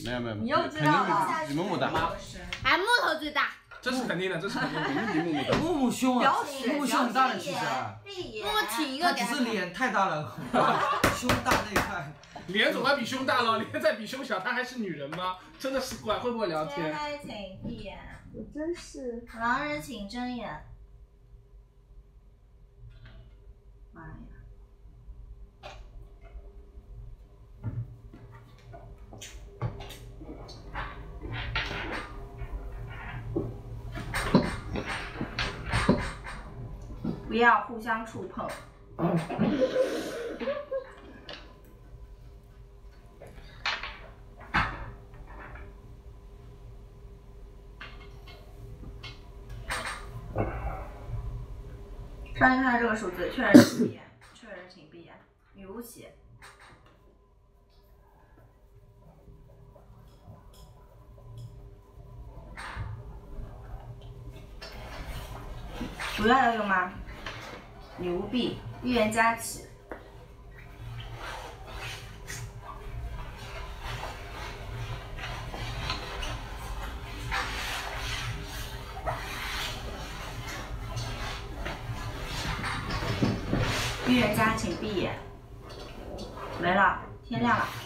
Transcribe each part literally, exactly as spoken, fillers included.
没有没有， 你又知道了， 比木木大， 还木头最大。 这是肯定的，这是肯定的， 肯定比木木大。 木木凶啊，木木凶很大的其实， 木木挺一个， 他只是脸太大了，胸大那一块。 脸总该比胸大了，脸再比胸小，她还是女人吗？真的是怪，会不会聊天？ 开请闭眼， 我真是。 狼人请睁眼。妈呀！ 不要互相触碰。上一看这个数字，确认请闭眼，确认请闭眼。女巫起。主要要用吗？ 女巫币，预言家起。预言家，请闭眼。没了，天亮了。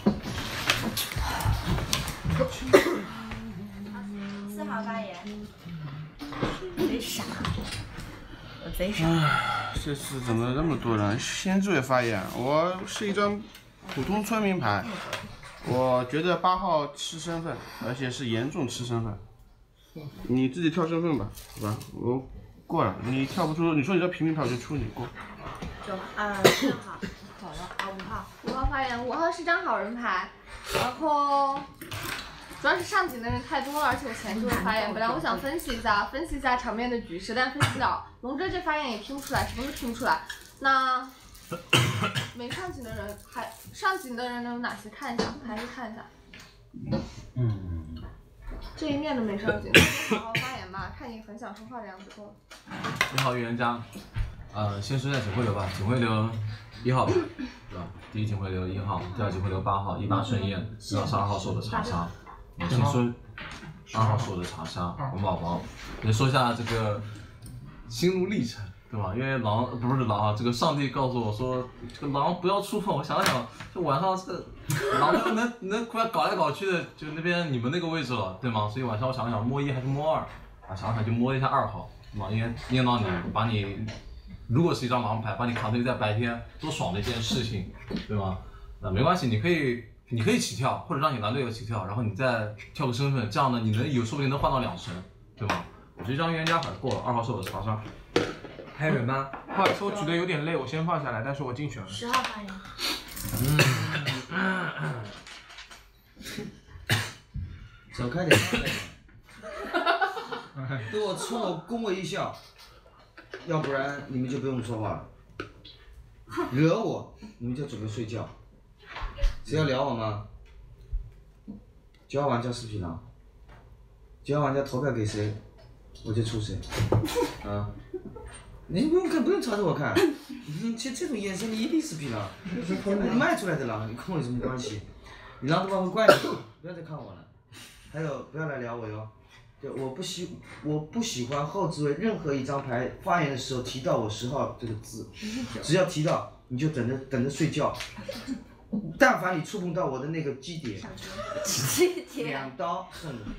四号发言。 贼傻，我贼傻。 这次怎么那么多人？先注意发言，我是一张普通村民牌，我觉得八号吃身份，而且是严重吃身份。你自己跳身份吧，好吧？我过了，你跳不出，你说你这平民牌我就出你过。 九啊，六号，好了啊，五号，五号发言，五号是张好人牌，然后。 主要是上警的人太多了，而且我前置位发言，本来我想分析一下，分析一下场面的局势，但分析不了。龙哥这发言也听不出来，什么都听不出来。那没上警的人，还上警的人能有哪些？看一下，还是看一下。嗯。这一面都没上警，好好发言吧，看你很想说话的样子，够了。 你好，预言家。呃，先说一下警徽流吧，警徽流一号吧，对吧？第一警徽流一号，第二警徽流八号，一八顺验，然后是二号受的查杀。 我先说二号受的查杀，红宝宝，也说一下这个心路历程，对吧？因为狼不是狼啊，这个上帝告诉我说，这个狼不要触碰。我想了想，就晚上这个狼就能能快搞来搞去的，就那边你们那个位置了，对吗？所以晚上我想了想，摸一还是摸二啊？想了想就摸一下二号，对吧？因为念到你，把你如果是一张狼牌，把你扛着在白天多爽的一件事情，对吗？那没关系，你可以。 你可以起跳，或者让你蓝队友起跳，然后你再跳个身份，这样呢，你能有说不定能换到两神，对吗？我这张预言家牌过了，二号受的查杀。 还有人吗？ 不好意思，我举的有点累，我先放下来，但是我竞选了。 十号发言。 走开点，对我冲我恭维一笑，要不然你们就不用说话了。惹我，你们就准备睡觉。 谁要聊我吗？九号玩家视频了，九号玩家投票给谁，我就出谁。啊，你不用看，不用朝着我看，你这这种眼神你一定是皮狼，你卖出来的狼，你跟我有什么关系？你狼的话会怪你，不要再看我了。还有，不要来聊我哟。对，我不喜我不喜欢后置位任何一张牌发言的时候提到我十号这个字，只要提到你就等着等着睡觉。 但凡你触碰到我的那个基点， 基点， 两刀恨你。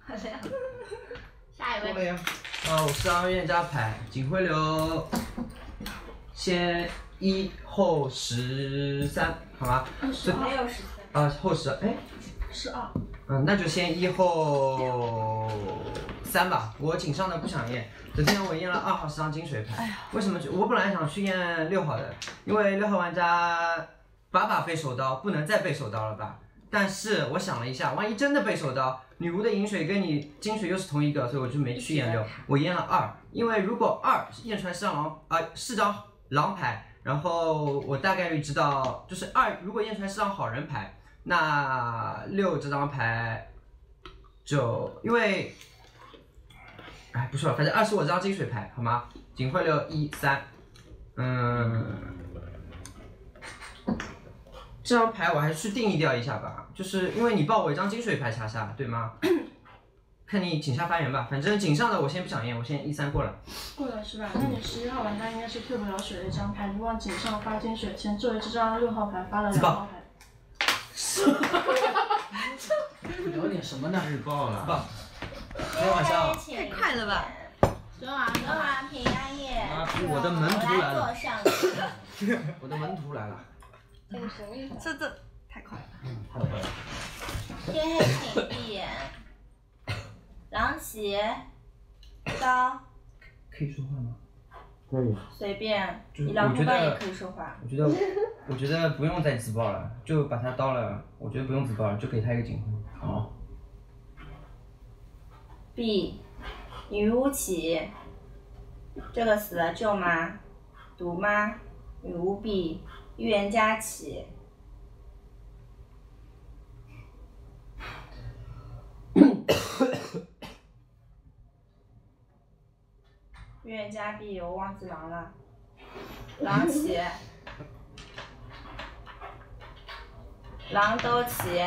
下一位。 过了呀。 啊，我是张预言家牌，警徽流，先一后十三，好吧？ 还有十三。 啊，后十，哎， 十二。 嗯，那就先一后三吧。我警上的不想验，昨天我验了二号是张金水牌。为什么去？我本来想去验六号的，因为六号玩家。 把把被手刀，不能再被手刀了吧？但是我想了一下，万一真的被手刀，女巫的饮水跟你金水又是同一个，所以我就没去验六，我验了二。因为如果二验出来是张狼啊、呃、是张狼牌，然后我大概率知道，就是二如果验出来是张好人牌，那六这张牌就因为，哎不说了，反正二是我这张金水牌，好吗？警徽流一三，嗯。 这张牌我还是去定义掉一下吧，就是因为你报我一张金水牌查杀，对吗？看你井下发言吧，反正井上的我先不想验，我先一三过了。 过了是吧？那你十一号玩家应该是退不了水的一张牌，你往井上发金水，前作为这张六号牌发了两号牌。 聊点什么呢？ 日报了。 报。今天晚上。 太快了吧！ 昨晚昨晚平安夜， 啊，我的门徒来了。 坐上。 我的门徒来了。 这个什么意思？ 这这太快了。 嗯，太快了。 天黑请闭眼。狼起，刀。 可以说话吗？ 可以。 随便， 就是你狼我觉班也得可以说话。 我觉得，我觉得不用再自爆了，就把他刀了。我觉得不用自爆了，就给他一个警徽。 好。 B，女巫起，这个死了救吗？毒吗？女巫 B，预言家起。预言家 B， 我忘记狼了。狼起，狼都起。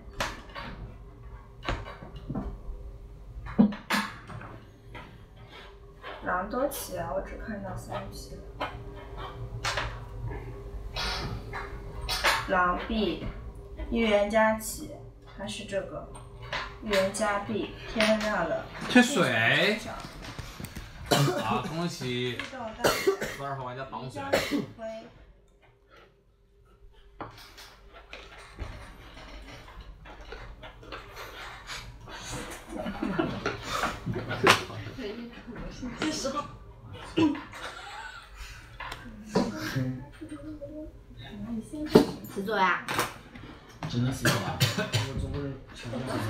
狼都起啊！我只看到三匹。狼 B， 预言家起，还是这个预言家 B， 天亮了。 缺水。好，恭喜十二号玩家绑水。 这时候。 死左呀？ 只能死左啊！ 我总不能强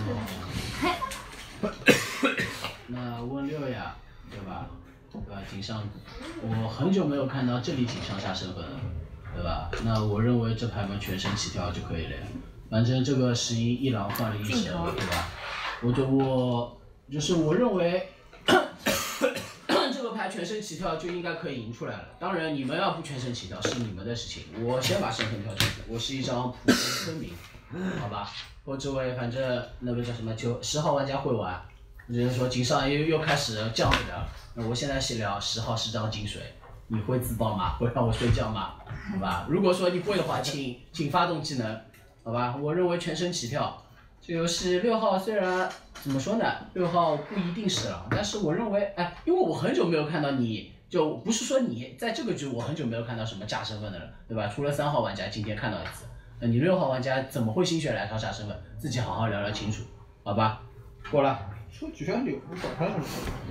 迫死那问六呀，对吧？对吧？井上，我很久没有看到这里井上下身份了，对吧？那我认为这牌嘛全身起跳就可以了呀。反正这个十一一狼换了一神，对吧？我就我就是我认为。这个牌全身起跳就应该可以赢出来了。当然，你们要不全身起跳是你们的事情。我先把身份跳出来，我是一张普通村民，好吧？我这位反正那个叫什么九十号玩家会玩，就是说井上又又开始降水了。那我现在是聊十号是张金水，你会自爆吗？会让我睡觉吗？好吧？如果说你会的话，请请发动技能，好吧？我认为全身起跳。这游戏六号虽然怎么说呢，六号不一定是狼，但是我认为，哎，因为我很久没有看到你，就不是说你在这个局我很久没有看到什么炸身份的了，对吧？除了三号玩家今天看到一次，那你六号玩家怎么会心血来潮炸身份？自己好好聊聊清楚，好吧？过了。 说局啊，柳不管他什么。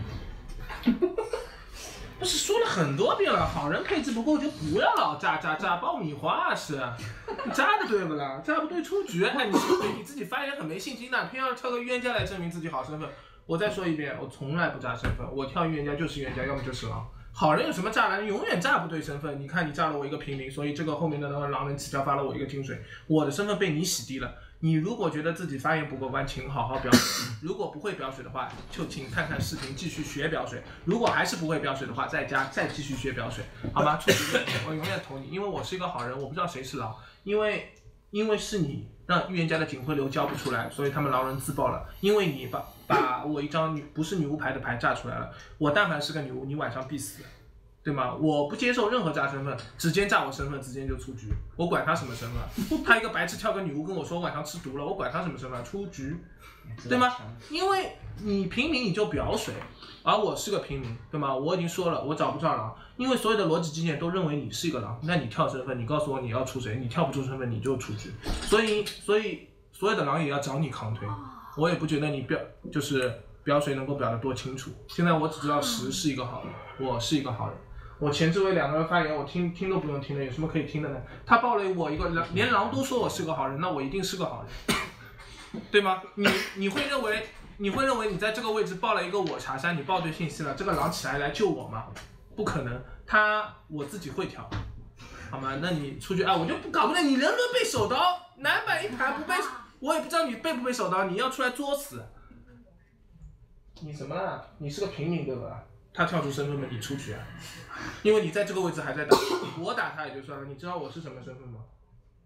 不是说了很多遍了，好人配置不够就不要老炸炸炸爆米花是，炸的对不啦？炸不对出局，哎，你你自己发言很没信心的，偏要跳个预言家来证明自己好身份。我再说一遍，我从来不炸身份，我跳预言家就是预言家，要么就是狼。好人有什么炸呢？永远炸不对身份。你看你炸了我一个平民，所以这个后面的那个狼人起跳发了我一个金水，我的身份被你洗低了。你如果觉得自己发言不过关，请好好表水。如果不会表水的话，就请看看视频继续学表水。如果还是不会表水的话，在家再继续学表水，好吗？出局我永远投你，因为我是一个好人，我不知道谁是狼，因为因为是你让预言家的警徽流交不出来，所以他们狼人自爆了。因为你把把我一张女不是女巫牌的牌炸出来了，我但凡是个女巫，你晚上必死。对吗？我不接受任何炸身份，直接炸我身份，直接就出局。我管他什么身份，他一个白痴跳个女巫跟我说晚上吃毒了，我管他什么身份，出局，对吗？因为你平民你就表水，而我是个平民，对吗？我已经说了，我找不着狼，因为所有的逻辑基点都认为你是一个狼，那你跳身份，你告诉我你要出谁，你跳不出身份你就出局，所以所以所有的狼也要找你扛推，我也不觉得你表就是表水能够表得多清楚。现在我只知道十是一个好人，我是一个好人。我前置位两个人发言，我听听都不用听了，有什么可以听的呢？他爆了我一个狼，连狼都说我是个好人，那我一定是个好人，对吗？你你会认为你会认为你在这个位置爆了一个我查山，你爆对信息了，这个狼起来来救我吗？不可能，他我自己会跳，好吗？那你出去啊，我就不搞不定，你人伦被手刀，男版一盘不被，我也不知道你被不被手刀，你要出来作死。你什么啦？你是个平民对吧？他跳出身份了，你出局啊！因为你在这个位置还在打，我打他也就算了，你知道我是什么身份吗？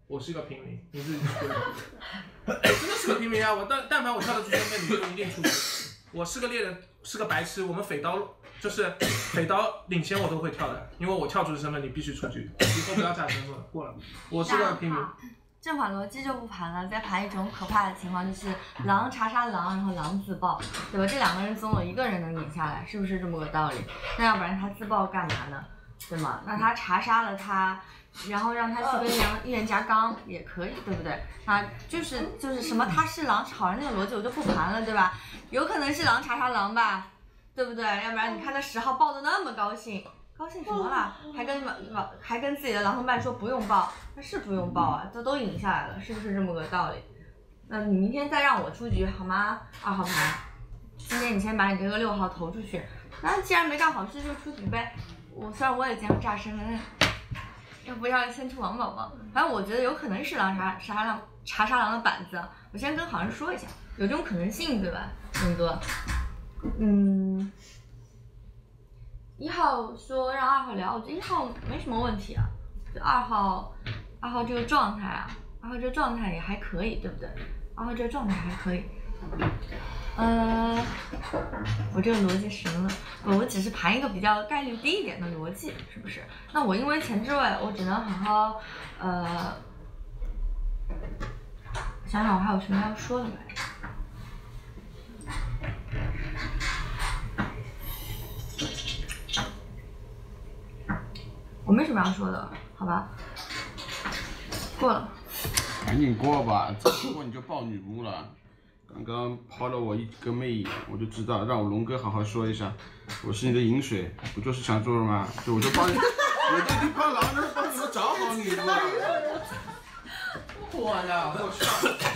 我是一个平民，你自己说的。真的是个平民啊！我但但凡我跳得出身份，你就一定出局。我是个猎人，是个白痴，我们匪刀就是匪刀领先我都会跳的，因为我跳出的身份你必须出局，以后不要加身份了，过了。我是个平民。 正反逻辑就不盘了，再盘一种可怕的情况，就是狼查杀狼，然后狼自爆，对吧？这两个人总有一个人能赢下来，是不是这么个道理？那要不然他自爆干嘛呢？对吗？那他查杀了他，然后让他去跟预言预言家刚也可以，对不对？啊，就是就是什么他是狼是好人那个逻辑我就不盘了，对吧？有可能是狼查杀狼吧，对不对？要不然你看他十号爆的那么高兴。高兴什么啦？还跟还跟自己的狼同伴说不用报，那是不用报啊，这都赢下来了，是不是这么个道理？那你明天再让我出局好吗？二号牌，今天你先把你这个六号投出去，那既然没干好事就出局呗。我虽然我也经常炸身份，要不要先出王宝宝？反正我觉得有可能是狼查查狼查杀狼的板子，我先跟好人说一下，有这种可能性对吧，龙哥？嗯。一号说让二号聊，我觉得一号没什么问题啊。就二号，二号这个状态啊，二号这个状态也还可以，对不对？二号这个状态还可以。呃，我这个逻辑神了，不，我只是盘一个比较概率低一点的逻辑，是不是？那我因为前置位，我只能好好呃，想想我还有什么要说的来着。我没什么要说的，好吧？过了。 赶紧过吧，再不过你就爆女巫了。刚刚抛了我一个媚眼，我就知道，让我龙哥好好说一下，我是你的饮水，不就是想做吗？就我就帮你，我就一帮狼人帮你们找好女巫了。 火了，我去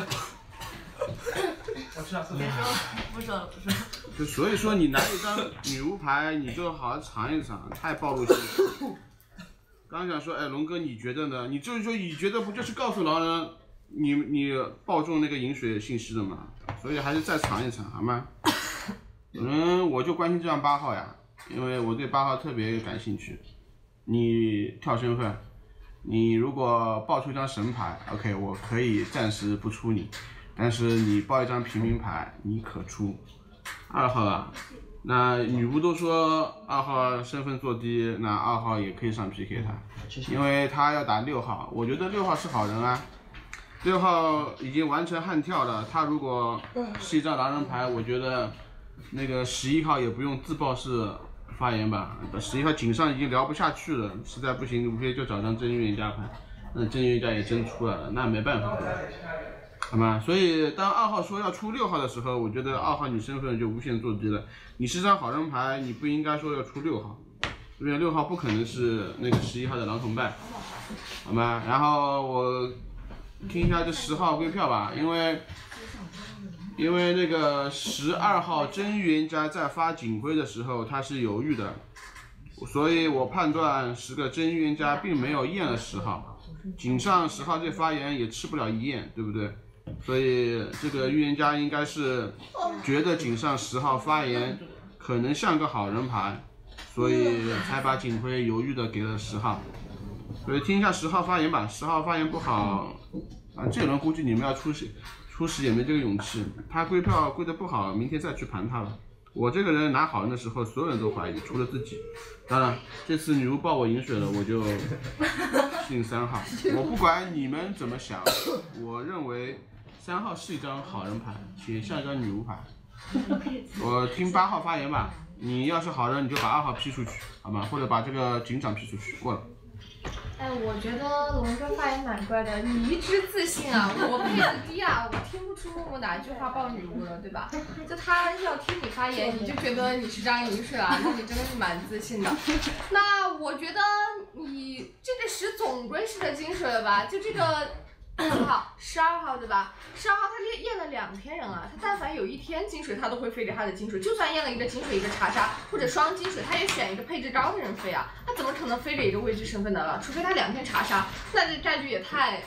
我去啊！ 别说了，不说了，不说了。 就所以说，你拿一张女巫牌，你就好好尝一尝，太暴露性了。刚想说，哎，龙哥，你觉得呢？你就是说，你觉得不就是告诉狼人，你你报中那个饮水信息了吗？所以还是再尝一尝，好吗？嗯，我就关心这张八号呀，因为我对八号特别感兴趣。你跳身份，你如果报出一张神牌 ，OK， 我可以暂时不出你，但是你报一张平民牌，你可出。二号啊。那女巫都说二号身份做低，那二号也可以上 P K 他，因为他要打六号，我觉得六号是好人啊。六号已经完成悍跳了，他如果是一张狼人牌，我觉得那个十一号也不用自爆式发言吧。十一号井上已经聊不下去了，实在不行无非就找张真预言家牌，那真预言家也真出来了，那没办法。好吗？所以当二号说要出六号的时候，我觉得二号你身份就无限做低了。你是张好人牌，你不应该说要出六号，因为六号不可能是那个十一号的狼同伴，好吗？然后我听一下这十号归票吧，因为因为那个十二号真预言家在发警徽的时候他是犹豫的，所以我判断十个真预言家并没有验了十号，井上十号这发言也吃不了一验，对不对？所以这个预言家应该是觉得井上十号发言可能像个好人牌，所以才把警徽犹豫的给了十号。所以听一下十号发言吧，十号发言不好啊，这轮估计你们要出席出席也没这个勇气。他归票归的不好，明天再去盘他吧。我这个人拿好人的时候，所有人都怀疑，除了自己。当然，这次女巫报我饮水了，我就信三号。我不管你们怎么想，我认为三号是一张好人牌，且像一张女巫牌。我听八号发言吧，你要是好人，你就把二号批出去，好吗？或者把这个警长批出去，过了。 哎，我觉得龙哥发言蛮怪的，你一直自信啊，我配置低啊，我听不出默默哪一句话爆女巫了，对吧？就他要听你发言，你就觉得你是张饮水啊，那你真的是蛮自信的。那我觉得你这个十总归是个金水了吧？就这个几号？十二号对吧？十二号他验验了两天人啊，他但凡有一天金水，他都会飞给他的金水，就算验了一个金水一个查杀或者双金水，他也选一个配置高的人飞啊，他怎么可能飞给一个未知身份的了？除非他两天查杀，那这概率也太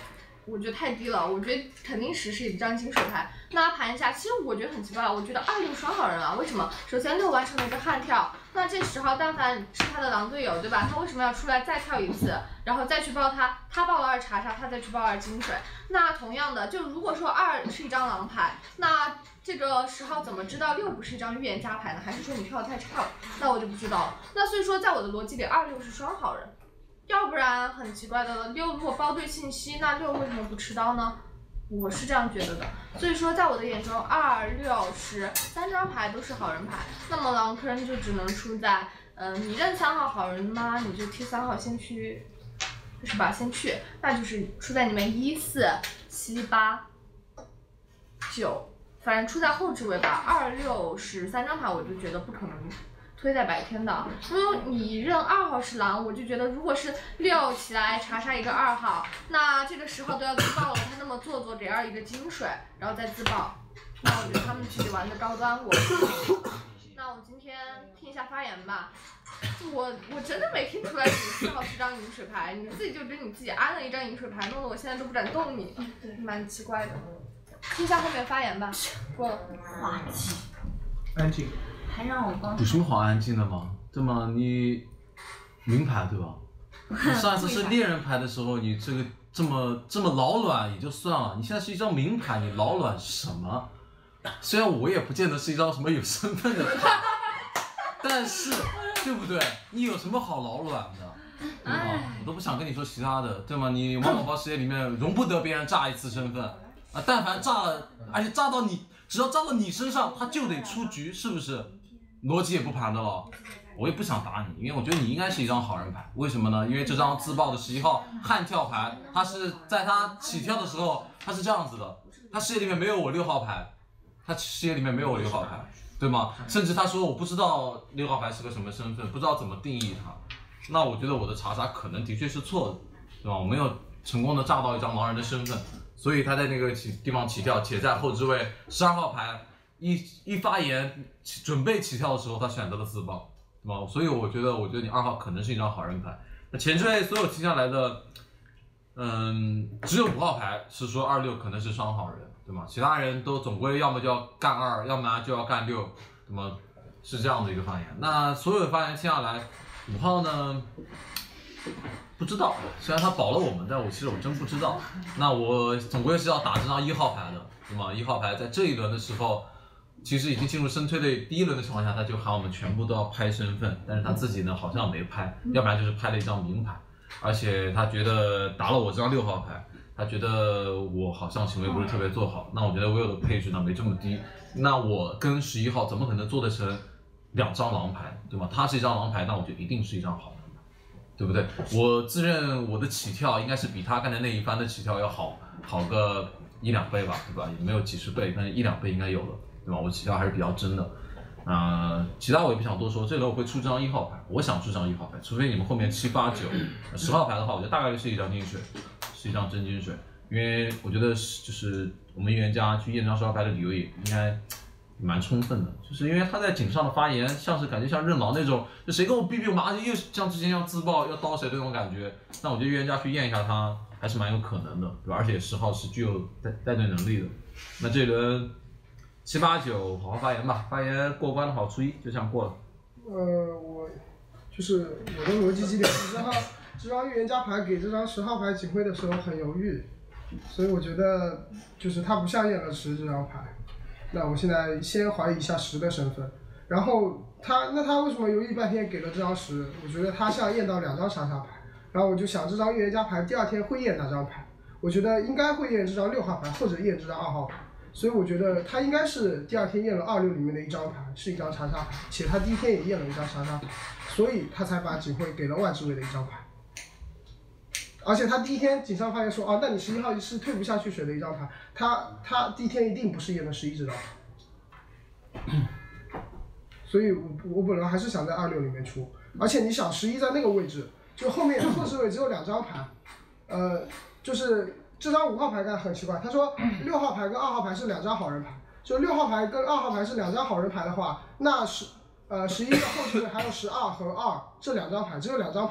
我觉得太低了，我觉得肯定十是一张金水牌。那盘一下，其实我觉得很奇怪，我觉得二六双好人啊，为什么？首先六完成了一个悍跳，那这十号但凡是他的狼队友，对吧？他为什么要出来再跳一次，然后再去报他？他报了二查查，他再去报二金水。那同样的，就如果说二是一张狼牌，那这个十号怎么知道六不是一张预言家牌呢？还是说你跳的太差了？那我就不知道了。那所以说，在我的逻辑里，二六是双好人。要不然很奇怪的了，六如果包对信息，那六为什么不持刀呢？我是这样觉得的。所以说，在我的眼中，二六十三张牌都是好人牌。那么狼坑就只能出在，嗯、呃，你认三号好人吗？你就贴三号先去，是吧？先去，那就是出在你们一四七八九，反正出在后置位吧。二六十三张牌，我就觉得不可能推在白天的，因为你认二号是狼，我就觉得如果是六起来查杀一个二号，那这个十号都要自爆了，他那么做作得二一个金水，然后再自爆，那我觉得他们自己玩的高端，我那我今天听一下发言吧，我我真的没听出来你四号是张饮水牌，你自己就给你自己安了一张饮水牌，弄得我现在都不敢动你，蛮奇怪的。听一下后面发言吧，过了。 滑稽。 安静。 还让我帮。 有什么好安静的吗？对吗？你名牌对吧？你上一次是猎人牌的时候，你这个这么这么老卵也就算了，你现在是一张名牌，你老卵什么？虽然我也不见得是一张什么有身份的牌，但是对不对？你有什么好老卵的？对吗？我都不想跟你说其他的，对吗？你玩宝宝世界里面容不得别人炸一次身份啊！但凡炸了，而且炸到你，只要炸到你身上，他就得出局，是不是？逻辑也不盘的了，我也不想打你，因为我觉得你应该是一张好人牌。为什么呢？因为这张自爆的十一号悍跳牌，他是在他起跳的时候，他是这样子的，他视野里面没有我六号牌，他视野里面没有我六号牌，对吗？甚至他说我不知道六号牌是个什么身份，不知道怎么定义他。那我觉得我的查杀可能的确是错的，对吧？我没有成功的炸到一张狼人的身份，所以他在那个起地方起跳，且在后置位十二号牌。一一发言准备起跳的时候，他选择了自爆，对吧？所以我觉得，我觉得你二号可能是一张好人牌。那前置位所有听下来的，嗯，只有五号牌是说二六可能是双好人，对吗？其他人都总归要么就要干二，要么就要干六，对吗？是这样的一个发言。那所有的发言听下来，五号呢？不知道，虽然他保了我们，但我其实我真不知道。那我总归是要打这张一号牌的，对吗？一号牌在这一轮的时候。其实已经进入深推的第一轮的情况下，他就喊我们全部都要拍身份，但是他自己呢好像没拍，要不然就是拍了一张名牌，而且他觉得打了我这张六号牌，他觉得我好像行为不是特别做好，那我觉得我有的配置呢没这么低，那我跟十一号怎么可能做得成两张狼牌，对吗？他是一张狼牌，那我就一定是一张好人，对不对？我自认我的起跳应该是比他刚才那一番的起跳要好好个一两倍吧，对吧？也没有几十倍，但是一两倍应该有了。对吧？我起跳还是比较真的，啊、呃，其他我也不想多说。这轮我会出张一号牌，我想出张一号牌，除非你们后面七八九十号牌的话，我觉得大概率是一张金水，是一张真金水，因为我觉得就是我们预言家去验这张十号牌的理由也应该蛮充分的，就是因为他在井上的发言像是感觉像认狼那种，就谁跟我逼逼我马上又像之前要自爆要刀谁的那种感觉，那我觉得预言家去验一下他还是蛮有可能的，对吧？而且十号是具有带带队能力的，那这一轮。七八九，好好发言吧，发言过关的好，初一就这样过了。 呃，我就是我的逻辑基点，这张这张预言家牌给这张十号牌警徽的时候很犹豫，所以我觉得就是他不像验了十这张牌。那我现在先怀疑一下十的身份，然后他那他为什么犹豫半天给了这张十？我觉得他像验到两张查杀牌，然后我就想这张预言家牌第二天会验哪张牌？我觉得应该会验这张六号牌或者验这张二号牌。所以我觉得他应该是第二天验了二六里面的一张牌，是一张查杀牌，且他第一天也验了一张查杀牌，所以他才把警徽给了外置位的一张牌。而且他第一天井上发现说，啊，那你十一号是退不下去水的一张牌，他他第一天一定不是验了十一这张牌。所以我我本来还是想在二六里面出，而且你想十一在那个位置，就后面后置位只有两张牌，呃，就是。这张五号牌看很奇怪，他说六号牌跟二号牌是两张好人牌，就六号牌跟二号牌是两张好人牌的话，那十呃十一的后置位还有十二和二这两张牌，只有两张牌了，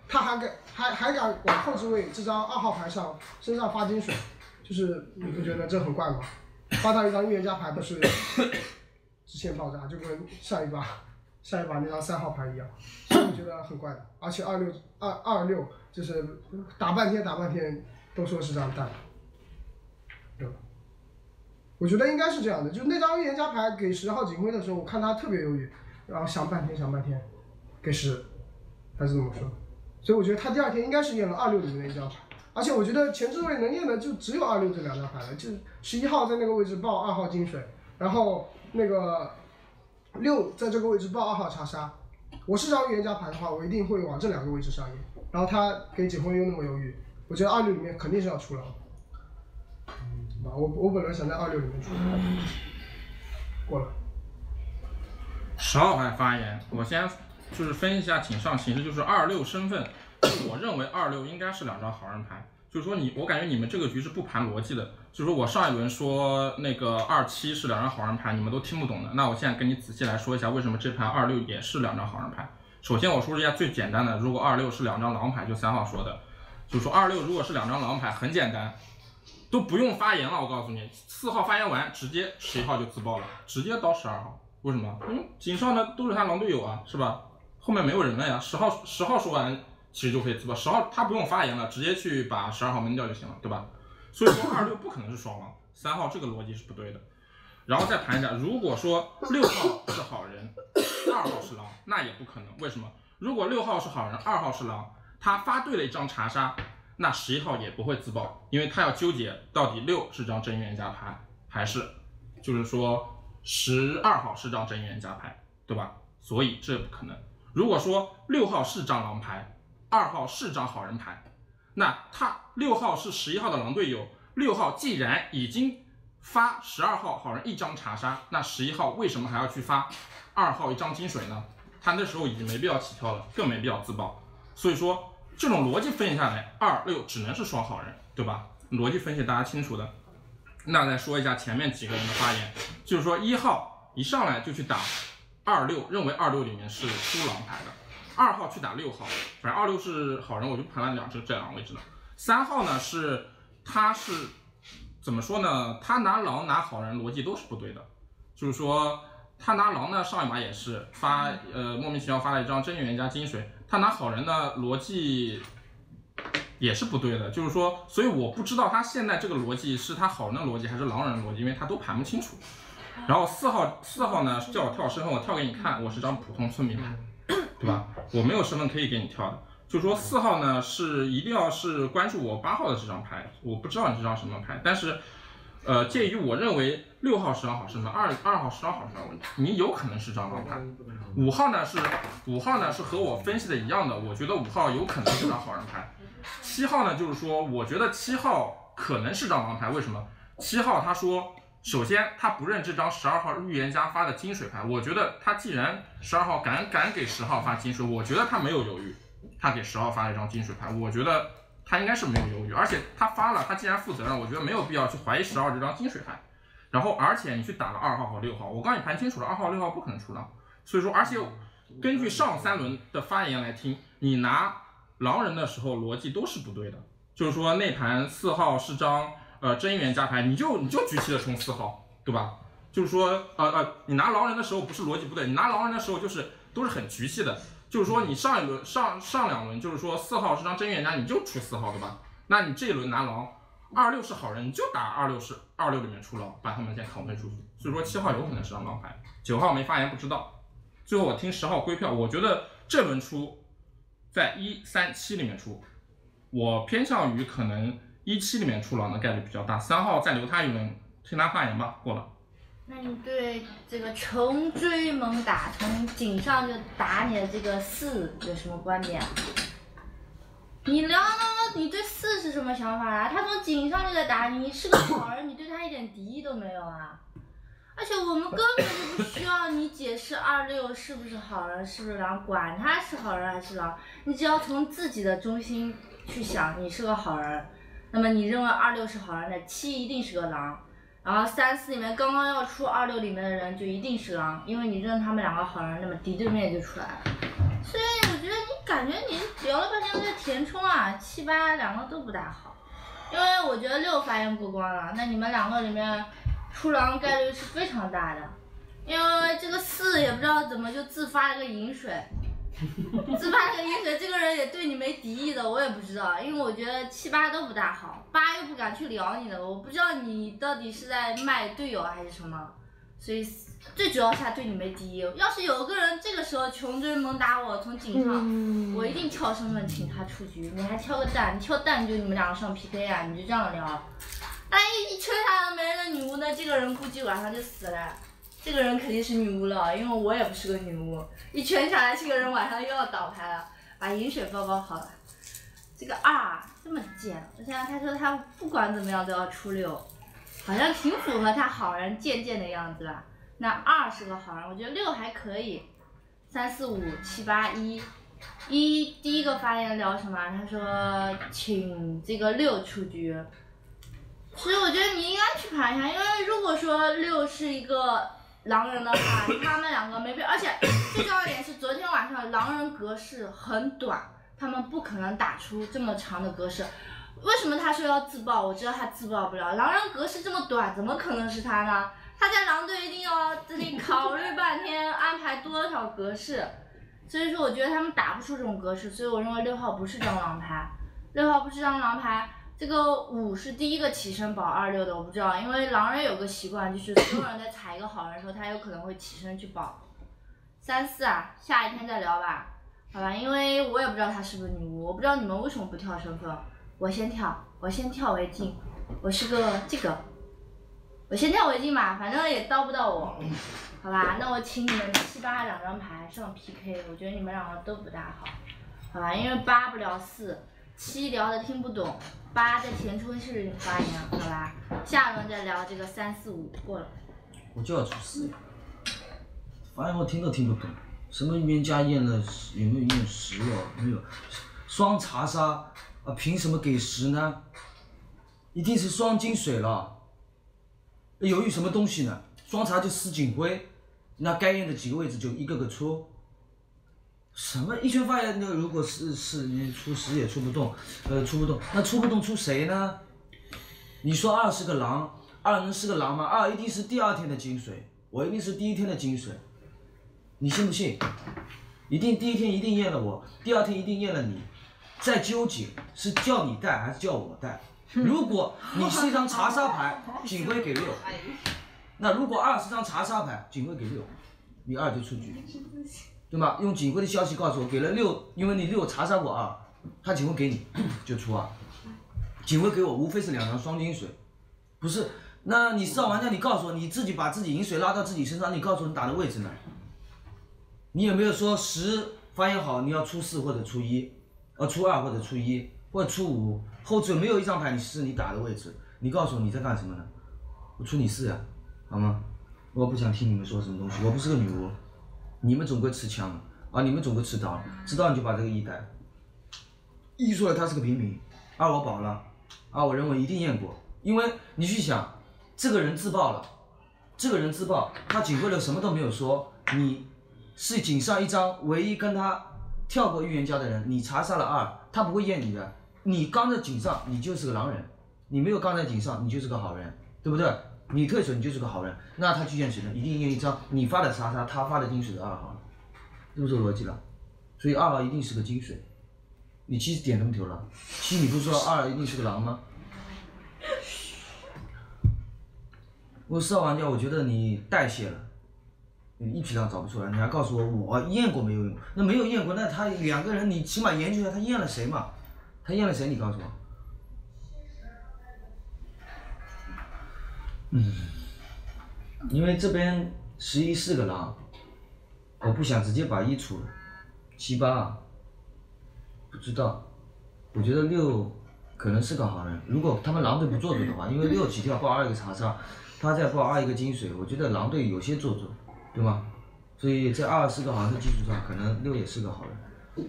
他还敢还还敢往后置位这张二号牌上身上发金水，就是你不觉得这很怪吗？发到一张预言家牌不是直线爆炸，就跟上一把上一把那张三号牌一样，所以我觉得很怪的。而且二六二二六就是打半天打半天都说是张蛋，对吧？我觉得应该是这样的，就那张预言家牌给十号警徽的时候，我看他特别犹豫，然后想半天想半天，给十，他是这么说的。所以我觉得他第二天应该是验了二六里面的一张牌，而且我觉得前置位能验的就只有二六这两张牌了，就十一号在那个位置爆二号金水，然后那个六在这个位置爆二号查杀。我是张预言家牌的话，我一定会往这两个位置上验。然后他给警徽又那么犹豫，我觉得二六里面肯定是要出狼。我我本来想在二六里面出，过了。 十号牌发言，我先就是分析一下井上形势，就是二六身份，我认为二六应该是两张好人牌，就是说你，我感觉你们这个局是不盘逻辑的，就是说我上一轮说那个二七是两张好人牌，你们都听不懂的，那我现在跟你仔细来说一下，为什么这盘二六也是两张好人牌。首先我说一下最简单的，如果二六是两张狼牌，就三号说的，就是说二六如果是两张狼牌，很简单。都不用发言了，我告诉你，四号发言完，直接十一号就自爆了，直接到十二号。为什么？嗯，井上的都是他狼队友啊，是吧？后面没有人了呀。十号十号说完，其实就可以自爆。十号他不用发言了，直接去把十二号闷掉就行了，对吧？所以说二六不可能是双狼，三号这个逻辑是不对的。然后再盘一下，如果说六号是好人，二号是狼，那也不可能。为什么？如果六号是好人，二号是狼，他发对了一张查杀。那十一号也不会自爆，因为他要纠结到底六是张真预言家牌，还是就是说十二号是张真预言家牌，对吧？所以这不可能。如果说六号是张狼牌，二号是张好人牌，那他六号是十一号的狼队友，六号既然已经发十二号好人一张查杀，那十一号为什么还要去发二号一张金水呢？他那时候已经没必要起跳了，更没必要自爆。所以说。这种逻辑分析下来，二六只能是双好人，对吧？逻辑分析大家清楚的。那再说一下前面几个人的发言，就是说一号一上来就去打二六，认为二六里面是出狼牌的。二号去打六号，反正二六是好人，我就盘了两只这两个位置了。三号呢是他是怎么说呢？他拿狼拿好人逻辑都是不对的，就是说他拿狼呢上一把也是发呃莫名其妙发了一张真预言家金水。他拿好人的逻辑也是不对的，就是说，所以我不知道他现在这个逻辑是他好人的逻辑还是狼人的逻辑，因为他都盘不清楚。然后四号四号呢叫我跳身份，我跳给你看，我是张普通村民牌，对吧？我没有身份可以给你跳的。就是说四号呢是一定要是关注我八号的这张牌，我不知道你这张什么牌，但是呃，介于我认为六号是张好身份，二二号是张好身份，你有可能是张狼牌。五号呢是五号呢是和我分析的一样的，我觉得五号有可能是张好人牌。七号呢就是说，我觉得七号可能是张狼牌，为什么？七号他说，首先他不认这张十二号预言家发的金水牌，我觉得他既然十二号敢敢给十号发金水，我觉得他没有犹豫，他给十号发了一张金水牌，我觉得。他应该是没有犹豫，而且他发了，他既然负责任，我觉得没有必要去怀疑十二这张金水牌。然后，而且你去打了二号和六号，我刚才盘清楚了，二号六号不可能出狼，所以说，而且根据上三轮的发言来听，你拿狼人的时候逻辑都是不对的，就是说那盘四号是张呃真预言家牌，你就你就局气的冲四号，对吧？就是说呃呃，你拿狼人的时候不是逻辑不对，你拿狼人的时候就是都是很局气的。就是说你上一轮上上两轮就是说四号是张真预言家，你就出四号对吧？那你这一轮拿狼，二六是好人，你就打二六是二六里面出狼，把他们先拷问出去。所以说七号有可能是张狼牌，九号没发言不知道。最后我听十号归票，我觉得这轮出在一三七里面出，我偏向于可能一七里面出狼的概率比较大。三号再留他一轮，听他发言吧，过了。 那你对这个穷追猛打，从井上就打你的这个四有什么观点？你聊聊聊，你对四是什么想法啊？他从井上就在打你，你是个好人，你对他一点敌意都没有啊！而且我们根本就不需要你解释二六是不是好人，是不是狼，管他是好人还是狼，你只要从自己的中心去想，你是个好人，那么你认为二六是好人的，七一定是个狼。然后三四里面刚刚要出二六里面的人就一定是狼，因为你认他们两个好人，那么敌对面就出来了。所以我觉得你感觉你聊了半天都在填充啊，七八两个都不大好，因为我觉得六发言过关了，那你们两个里面出狼概率是非常大的，因为这个四也不知道怎么就自发了个饮水，自发了个饮水，这个人也对你没敌意的，我也不知道，因为我觉得七八都不大好，八又不敢去聊你的，我不知道你到底是在卖队友还是什么，所以最主要是他对你没敌意。要是有个人这个时候穷追猛打我，从井上，嗯、我一定跳身份请他出局。你还挑个蛋，你挑蛋就你们两个上 P K 啊，你就这样聊。哎，一吹他没人的女巫呢，这个人估计晚上就死了。这个人肯定是女巫了，因为我也不是个女巫。一圈下来，这个人晚上又要倒牌了，把饮水包包好了。这个二这么贱，我想想，他说他不管怎么样都要出六，好像挺符合他好人贱贱的样子了。那二是个好人，我觉得六还可以，三四五七八一，一第一个发言聊什么？他说请这个六出局。其实我觉得你应该去盘一下，因为如果说六是一个狼人的话，他们两个没必要，而且最重要一点是昨天晚上狼人格式很短，他们不可能打出这么长的格式。为什么他说要自爆？我知道他自爆不了，狼人格式这么短，怎么可能是他呢？他在狼队一定要这里考虑半天，安排多少格式，所以说我觉得他们打不出这种格式，所以我认为六号不是张狼牌，六号不是张狼牌。这个五是第一个起身保二六的，我不知道，因为狼人有个习惯，就是所有人在踩一个好人的时候，他有可能会起身去保。三四啊，下一天再聊吧，好吧，因为我也不知道他是不是女巫，我不知道你们为什么不跳身份，我先跳，我先跳为敬，我是个这个。我先跳围巾吧，反正也刀不到我，好吧？那我请你们七八两张牌上 P K， 我觉得你们两个都不大好，好吧？因为八不聊四，七聊的听不懂，八在填充室发言，好吧？下轮再聊这个三四五过了。 我就要出四，发言我听都听不懂，什么冤家验了有没有验十哦？没有，双查杀啊，凭什么给十呢？一定是双金水了。犹豫什么东西呢？双查就四警徽，那该验的几个位置就一个个出。什么一圈发言？那如果是是你出十也出不动，呃出不动，那出不动出谁呢？你说二是个狼，二能是个狼吗？二一定是第二天的金水，我一定是第一天的金水，你信不信？一定第一天一定验了我，第二天一定验了你。再纠结是叫你带还是叫我带？如果你是一张查杀牌，警徽给六；那如果二是张查杀牌，警徽给六，你二就出局，对吗？用警徽的消息告诉我，给了六，因为你六查杀过二，他警徽给你就出二，警徽给我无非是两张双金水，不是？那你四号玩家，你告诉我，你自己把自己饮水拉到自己身上，你告诉我你打的位置呢？你有没有说十发言好，你要出四或者出一，呃出二或者出一或者出五？后置没有一张牌，你是你打的位置，你告诉我你在干什么呢？我出你四呀，好吗？我不想听你们说什么东西，我不是个女巫，你们总归持枪啊，你们总归持刀，知道你就把这个一带。一出来他是个平民，二我保了，二我认为一定验过，因为你去想，这个人自爆了，这个人自爆，他警徽流什么都没有说，你是井上一张唯一跟他跳过预言家的人，你查杀了二，他不会验你的。你刚在井上，你就是个狼人；你没有刚在井上，你就是个好人，对不对？你退水，你就是个好人。那他去验谁呢？一定验一张你发的查杀，他发的金水的二号，是不是逻辑了？所以二号一定是个金水。你七点什么头了？七你不是说二一定是个狼吗？我四号玩家，我觉得你代谢了，你一匹量找不出来，你还告诉我我验过没有用？那没有验过，那他两个人你起码研究一下他验了谁嘛？他验了谁？你告诉我。嗯，因为这边十一是个狼，我不想直接把一出了，七八，不知道，我觉得六可能是个好人。如果他们狼队不做作的话，因为六起跳报二一个查杀，他再报二一个金水，我觉得狼队有些做作，对吗？所以在二是个好人的基础上，可能六也是个好人。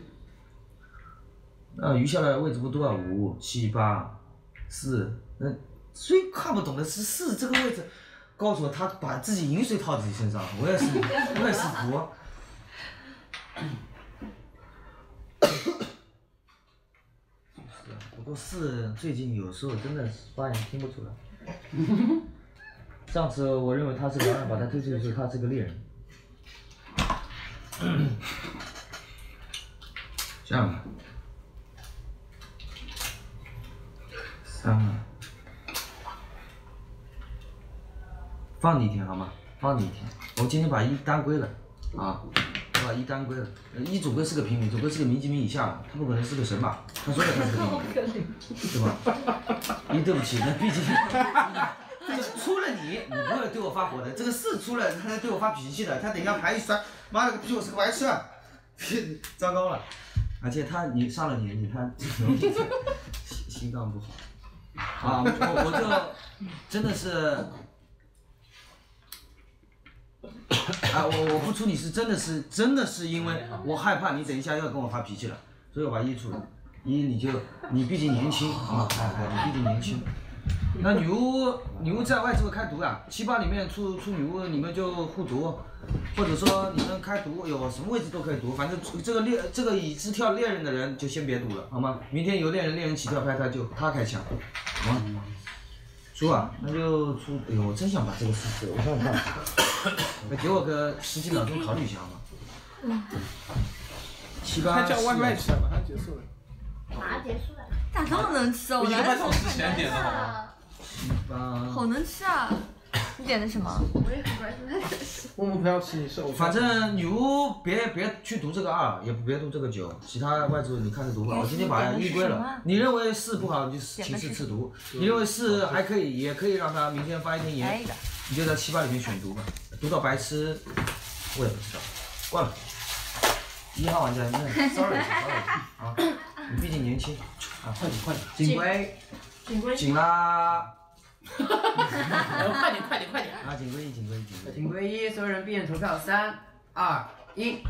那余下来的位置不多啊，五、七、八、四，那最看不懂的是四这个位置，告诉我他把自己饮水套自己身上，我也是，我也是服。 不过四最近有时候真的发言听不出来。上次我认为他是狼人，把他推出去的时候，他是个猎人。这样吧，三个，放你一天好吗？放你一天。我今天把一单归了，啊，我把一单归了。一总归是个平民，总归是个民级民以下，他不可能是个神吧？他说了他是个平民，对吧？一对不起，那毕竟。出了你，你不会对我发火的。这个四出了，他对我发脾气的。他等一下牌一摔，妈了个逼，我是个白痴啊！糟糕了，而且他你上了年纪，他容易心心脏不好啊！我我就真的是啊，我我不出你是真的是真的是因为我害怕你等一下要跟我发脾气了，所以我把一出了。一你就你毕竟年轻啊，哎哎，你毕竟年轻。那女巫，女巫在外就会开毒啊，七八里面出出女巫，你们就互毒，或者说你们开毒，有什么位置都可以毒，反正这个猎这个已知跳猎人的人就先别毒了，好吗？明天有猎人猎人起跳拍他就他开枪，好吗？出啊，那就出，哎呦，我真想把这个事情，我想想看，给我个十几秒钟考虑一下好吗？ 嗯。 七八。 他叫外卖吃了，马上结束了。 马上结束了。 咋这么能吃？我来的时候之前点的好吗？ 好能吃啊！你点的什么？ 我也很关心他点什么。 默默不要吃，你瘦。 反正女巫别别去读这个二，也别读这个九，其他外族你看着读吧。我今天把一归了。你认为四不好，你就请示赐读；你认为四还可以，也可以让他明天发一天言，你就在七八里面选读吧。读到白痴，我也不知道。挂了。一号玩家，sorry sorry 啊，你毕竟年轻啊，快点快点， 警徽， 警徽， 警啦！ 快点快点快点！ 啊，警徽一，警徽一，警徽。 警徽一，所有人闭眼投票，三、二、一。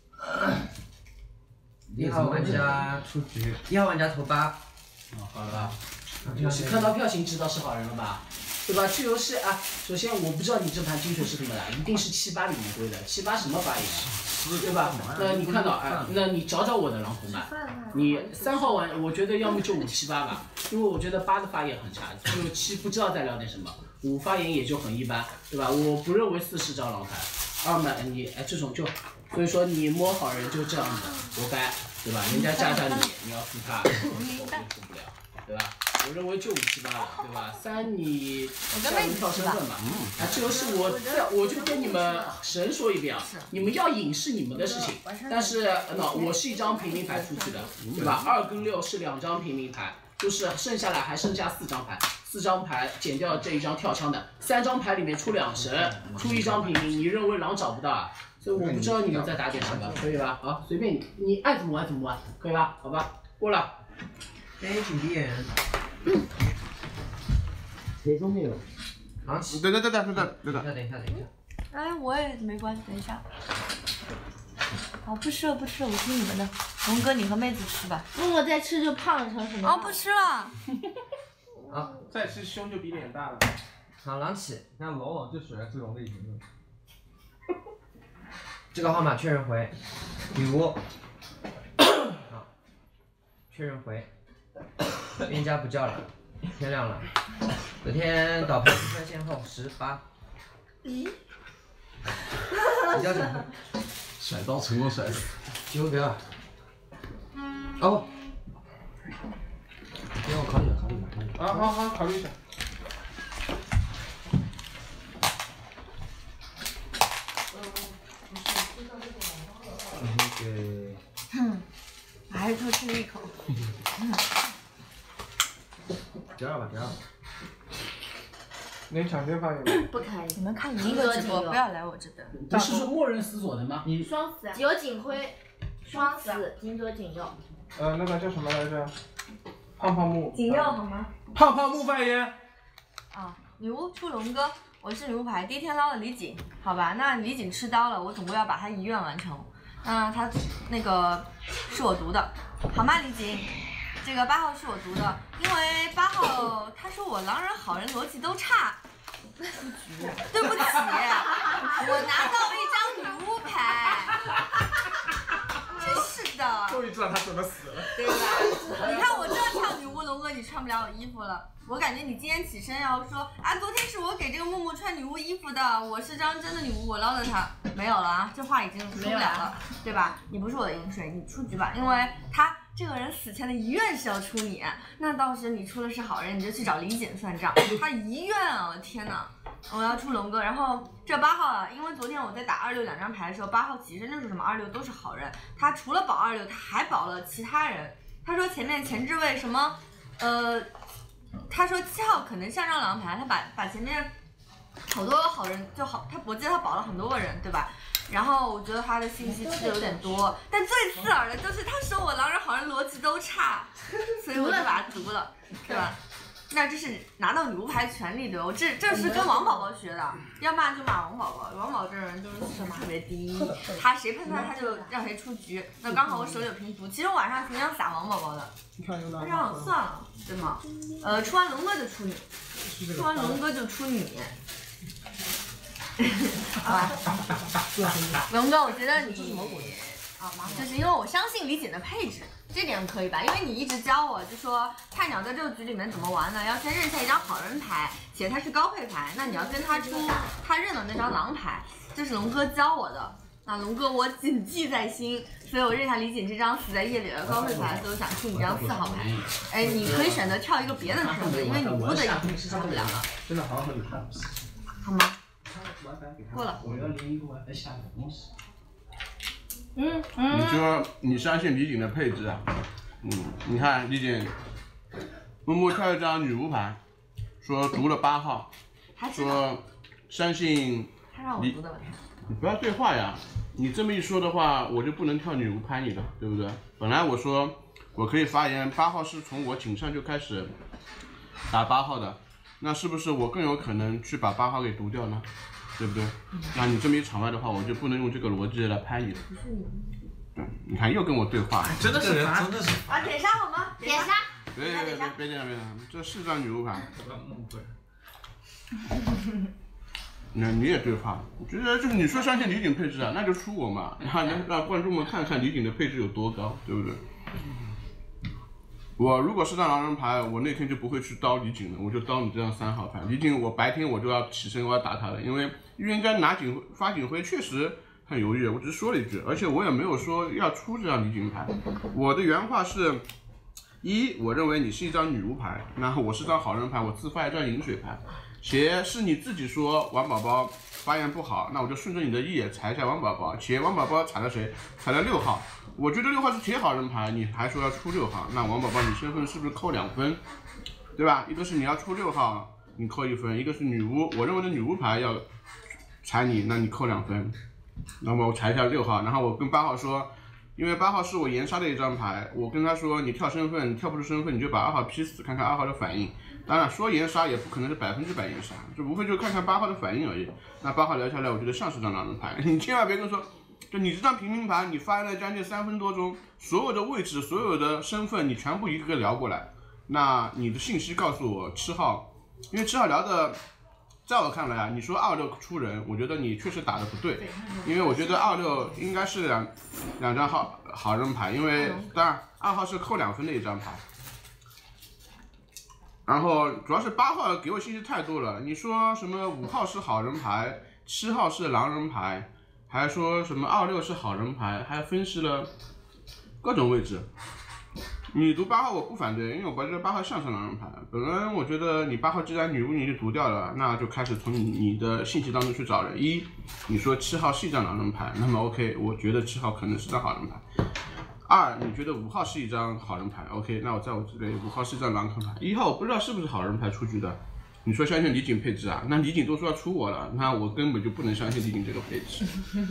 一号玩家出局，一号玩家投八。 哦，好了吧。是看到票型知道是好人了吧？对吧？这游戏啊，首先我不知道你这盘精髓是怎么来，一定是七八里面归的，七八什么发言啊？对吧？那你看到哎，那你找找我的狼同伴，你三号玩，我觉得要么就五七八吧，因为我觉得八的发言很差，就七不知道在聊点什么，五发言也就很一般，对吧？我不认为四是张狼牌，二嘛你哎这种就，所以说你摸好人就这样子，活该，对吧？人家架架你，你要输他，我输不了，对吧？我认为就五七八了，对吧？三你下人跳身份嘛，啊，这游戏我我就跟你们神说一遍啊，你们要赢是你们的事情，但是那我是一张平民牌出去的，对吧？二跟六是两张平民牌，就是剩下来还剩下四张牌，四张牌减掉这一张跳枪的，三张牌里面出两神，出一张平民，你认为狼找不到啊？所以我不知道你们在打点什么，可以吧？好，随便你，你爱怎么玩怎么玩，可以吧？好吧，过了。 哎，请闭眼。 谁说没有？ 好， 等等等等等等等等。等一下，等一下。 哎，我也没关系，等一下。好，不吃了，不吃了，我听你们的。龙哥，你和妹子吃吧。 如果再吃就胖成什么？ 哦，不吃了。 好， 再吃胸就比脸大了。 好，狼起。 那往往就属于这种类型的。 这个号码确认回。女巫。好，确认回。冤家不叫了，天亮了。昨天倒牌出先后十八。 咦？ 你叫什么？ 甩刀成功甩死。 机会不要。哦。给我考虑一下，考虑一下，考虑一下。 啊，好好考虑一下。 那个。 哼，我还是多吃一口。 第二吧，第二吧。 能抢先发言吗？ 不可以。 你们看银哥直播，不要来我这边。 不是说默认思索的吗？ 你双死，有警徽，双死，金左警右。 呃，那个叫什么来着？胖胖木。 警右好吗？ 胖胖木发言。 啊，女巫出龙哥，我是女巫牌，第一天捞了李锦，好吧？那李锦吃刀了，我总归要把他遗愿完成。那他那个是我读的，好吗，李锦？这个八号是我读的，因为八号他说我狼人好人逻辑都差。对不起，我拿到了一张女巫牌，真是的。 终于知道他怎么死了， 对吧？你看我这跳女巫逻穿不了我衣服了。我感觉你今天起身要说啊，昨天是我给这个木木穿女巫衣服的，我是张真的女巫，我捞的他。没有了啊，这话已经说不了了，对吧？你不是我的饮水，你出局吧，因为他这个人死前的遗愿是要出你，那到时你出的是好人，你就去找李锦算账。他遗愿啊，天哪！我要出龙哥，然后这八号啊，因为昨天我在打二六两张牌的时候，八号起身就说什么二六都是好人，他除了保二六，他还保了其他人。他说前面前置位什么，呃，他说七号可能像张狼牌，他把把前面好多好人就好，他我记得他保了很多个人，对吧？然后我觉得他的信息吃的有点多，但最刺耳的就是他说我狼人好人逻辑都差，所以我就把他读了，对吧？那这是拿到女巫牌权利的，我这这是跟王宝宝学的，要骂就骂王宝宝，王宝这人就是四马特别第一，他谁喷他他就让谁出局。那刚好我手里有平图，其实我晚上挺想撒王宝宝的，但是我算了，对吗？呃，出完龙哥就出你，出完龙哥就出你。好吧，龙哥，我觉得你啊，就是因为我相信李锦的配置，这点可以吧？因为你一直教我，就说菜鸟在这个局里面怎么玩呢？要先认下一张好人牌，且他是高配牌，那你要跟他出他认的那张狼牌，这是龙哥教我的。那龙哥我谨记在心，所以我认下李锦这张死在夜里的高配牌，所以我想出你这张四号牌。哎，你可以选择跳一个别的身份，因为你污的已经是受不了了。 真的好好有看。 好吗？过了。 我要连一个 WiFi 下载东西。 嗯嗯。 你说你相信李锦的配置啊？嗯，你看李锦，木木跳一张女巫牌，说读了八号，说相信他让我读的。 你不要对话呀！你这么一说的话，我就不能跳女巫拍你了，对不对？本来我说我可以发言，八号是从我井上就开始打八号的，那是不是我更有可能去把八号给读掉呢？对不对？那你这么一场外的话，我就不能用这个逻辑来拍你了。对，你看又跟我对话， 真的是人，真的是。 啊，点杀好吗？点杀。 别别别别别这样别这样，这是张女巫牌。那你也对话，我觉得就是你说相信李锦配置啊，那就出我嘛，然后让让观众们看看李锦的配置有多高，对不对？我如果是张狼人牌，我那天就不会去刀李锦了，我就刀你这张三号牌。李锦我白天我就要起身我要打他了，因为预言家拿警发警徽确实很犹豫，我只是说了一句，而且我也没有说要出这张李锦牌，我的原话是：一，我认为你是一张女巫牌，然后我是张好人牌，我自发一张饮水牌。且是你自己说王宝宝发言不好，那我就顺着你的意也踩一下王宝宝。且王宝宝踩了谁？踩了六号。我觉得六号是铁好人牌，你还说要出六号，那王宝宝你身份是不是扣两分？对吧？一个是你要出六号，你扣一分；一个是女巫，我认为的女巫牌要踩你，那你扣两分。那么我踩一下六号，然后我跟八号说，因为八号是我严杀的一张牌，我跟他说你跳身份，你跳不出身份，你就把二号劈死，看看二号的反应。当然，说严杀也不可能是百分之百严杀，就无非就看看八号的反应而已。那八号聊下来，我觉得像是张狼人牌，你千万别跟我说，就你这张平民牌，你发了将近三分多钟，所有的位置、所有的身份，你全部一个个聊过来。那你的信息告诉我七号，因为七号聊的，在我看来啊，你说二六出人，我觉得你确实打的不对，因为我觉得二六应该是两两张好好人牌，因为当然二号是扣两分的一张牌。然后主要是八号给我信息太多了，你说什么五号是好人牌，七号是狼人牌，还说什么二六是好人牌，还分析了各种位置。你读八号我不反对，因为我觉得八号像是狼人牌。本来我觉得你八号既然女巫你就读掉了，那就开始从你的信息当中去找人。一，你说七号是一张狼人牌，那么 OK， 我觉得七号可能是张好人牌。二，你觉得五号是一张好人牌 ，OK， 那我在我这里五号是一张狼人牌。一号我不知道是不是好人牌出局的，你说相信李锦配置啊？那李锦都说要出我了，那我根本就不能相信李锦这个配置。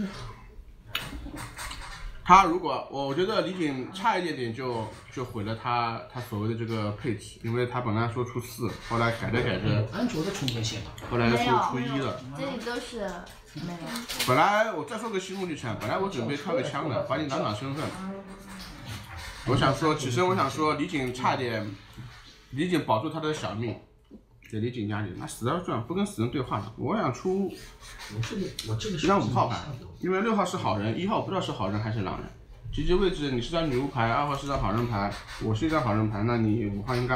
他如果我觉得李锦差一点点就就毁了他他所谓的这个配置，因为他本来说出四，后来改着改着， 安卓的充电线后来出出一了。 这里都是没有。 本来我再说个心路历程，本来我准备跳个枪的，把你挡挡身份。我想说，起身我想说，李锦差点，李锦保住他的小命，给李锦压力，那死了算了，不跟死人对话了。我想出， 我这个我这个一张五号牌，因为六号是好人，一号我不知道是好人还是狼人。集结位置你是张女巫牌，二号是张好人牌，我是一张好人牌，那你五号应该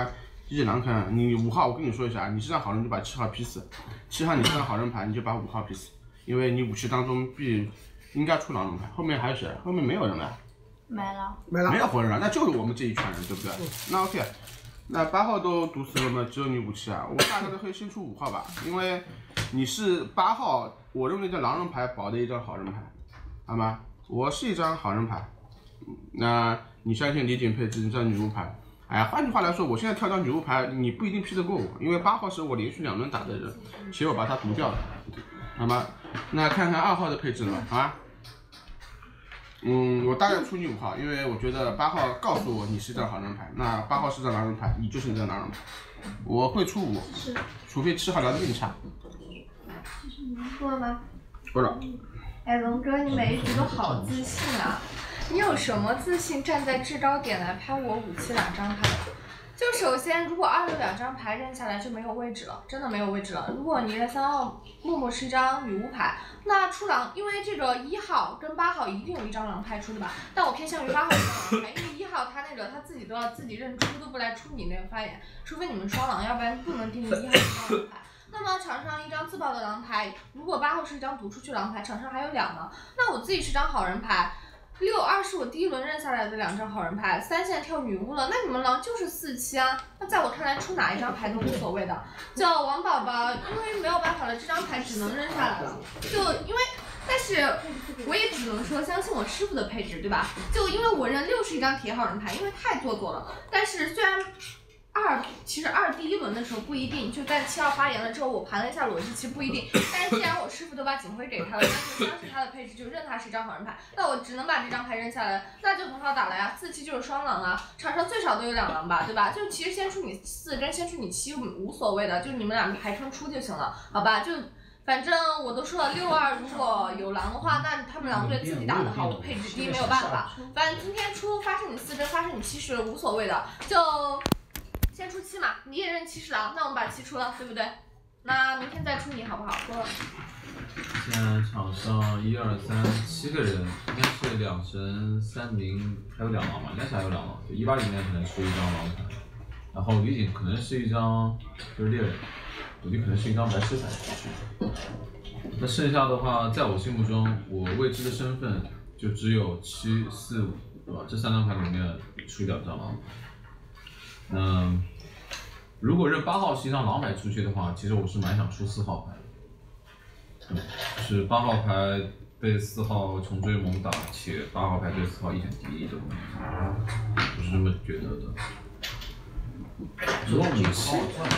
机器狼看你五号，我跟你说一下，你是张好人就把七号劈死，七号你是张好人牌，你就把五号劈死，因为你武器当中必应该出狼人牌，后面还有谁？后面没有人了。 没了， 没了， 没有活人了，那就是我们这一圈人，对不对？嗯、那 OK， 那八号都毒死了嘛，只有你武器啊，我大概率会先出五号吧，因为你是八号，我认为这狼人牌保的一张好人牌，好吗？我是一张好人牌，那你相信李锦配置一张女巫牌，哎呀，换句话来说，我现在跳张女巫牌，你不一定劈得过我，因为八号是我连续两轮打的人，且我把他毒掉了，好吗？那看看二号的配置呢，好吧？嗯，我大概出你五号，因为我觉得八号告诉我你是张好人牌，那八号是张狼人牌，你就是一张狼人牌，我会出五，除非七号聊得更差。 说了吗？ 说了。 哎，龙哥，你每一局都好自信啊！你有什么自信站在制高点来拍我武器两张牌？就首先，如果二六两张牌扔下来就没有位置了，真的没有位置了。如果你的三号木木是一张女巫牌，那出狼，因为这个一号跟八号一定有一张狼牌出的吧？但我偏向于八号这张狼牌，因为一号他那个他自己都要自己认出，都不来出你那个发言，除非你们双狼，要不然不能定义一号这张狼牌。那么场上一张自爆的狼牌，如果八号是一张毒出去狼牌，场上还有两呢，那我自己是张好人牌。六二是我第一轮认下来的两张好人牌，三线跳女巫了，那你们狼就是四七啊。那在我看来，出哪一张牌都无所谓的。就王宝宝，因为没有办法了，这张牌只能扔下来了。就因为，但是我也只能说相信我师傅的配置，对吧？就因为我认六是一张铁好人牌，因为太做作了。但是虽然二其实二第一轮的时候不一定，就在七号发言了之后，我盘了一下逻辑，其实不一定。但是既然我师傅都把警徽给他了，那就相信他的配置，就认他是一张好人牌。那我只能把这张牌扔下来，那就很好打了呀。四七就是双狼啊，场上最少都有两狼吧，对吧？就其实先出你四跟先出你七无所谓的，就你们俩排成出就行了，好吧？就反正我都说了，六二如果有狼的话，那他们两队自己打得好，我配置低没有办法。反正今天出发生你四跟发生你七是无所谓的，就。先出七嘛，你也认七是狼，那我们把七出了，对不对？那明天再出你好不好？说了。 现在场上一二三七个人，应该是两神三明，还有两狼吧，应该是还有两狼。就一八里面可能出一张狼牌，然后李锦可能是一张就是猎人，我就可能是一张白狮牌。那剩下的话，在我心目中，我未知的身份就只有七四五，对吧？这三张牌里面出两张狼。嗯，如果认八号是一张狼牌出去的话，其实我是蛮想出四号牌的。就是八号牌被四号穷追猛打，且八号牌对四号一点敌意的，我是这么觉得的。如果武器，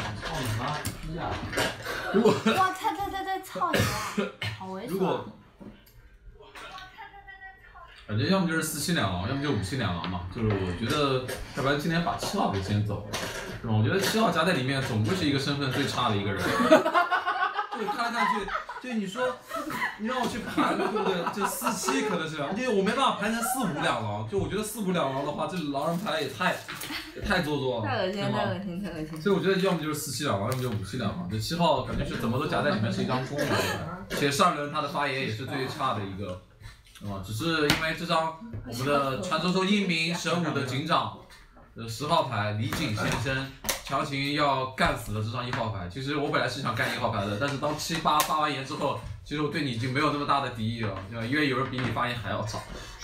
如果哇，操操操操，操你啊！好猥琐。 如果反正要么就是四七两狼，要么就五七两狼嘛。就是我觉得，要不然今天把七号给先走了，是吧？我觉得七号夹在里面，总归是一个身份最差的一个人。就我看来看去，就你说，你让我去盘，对不对？这四七可能是，因为我没办法盘成四五两狼。就我觉得四五两狼的话，这狼人牌也太也太做作了， 太恶心，太恶心，太恶心。 所以我觉得要么就是四七两狼，要么就五七两狼。这七号感觉是怎么都夹在里面是一张弓嘛，且上轮他的发言也是最差的一个。啊，只是因为这张我们的传说中英明神武的警长的十号牌李锦先生强行要干死了这张一号牌。其实我本来是想干一号牌的，但是当七八发完言之后，其实我对你已经没有那么大的敌意了，因为有人比你发言还要早。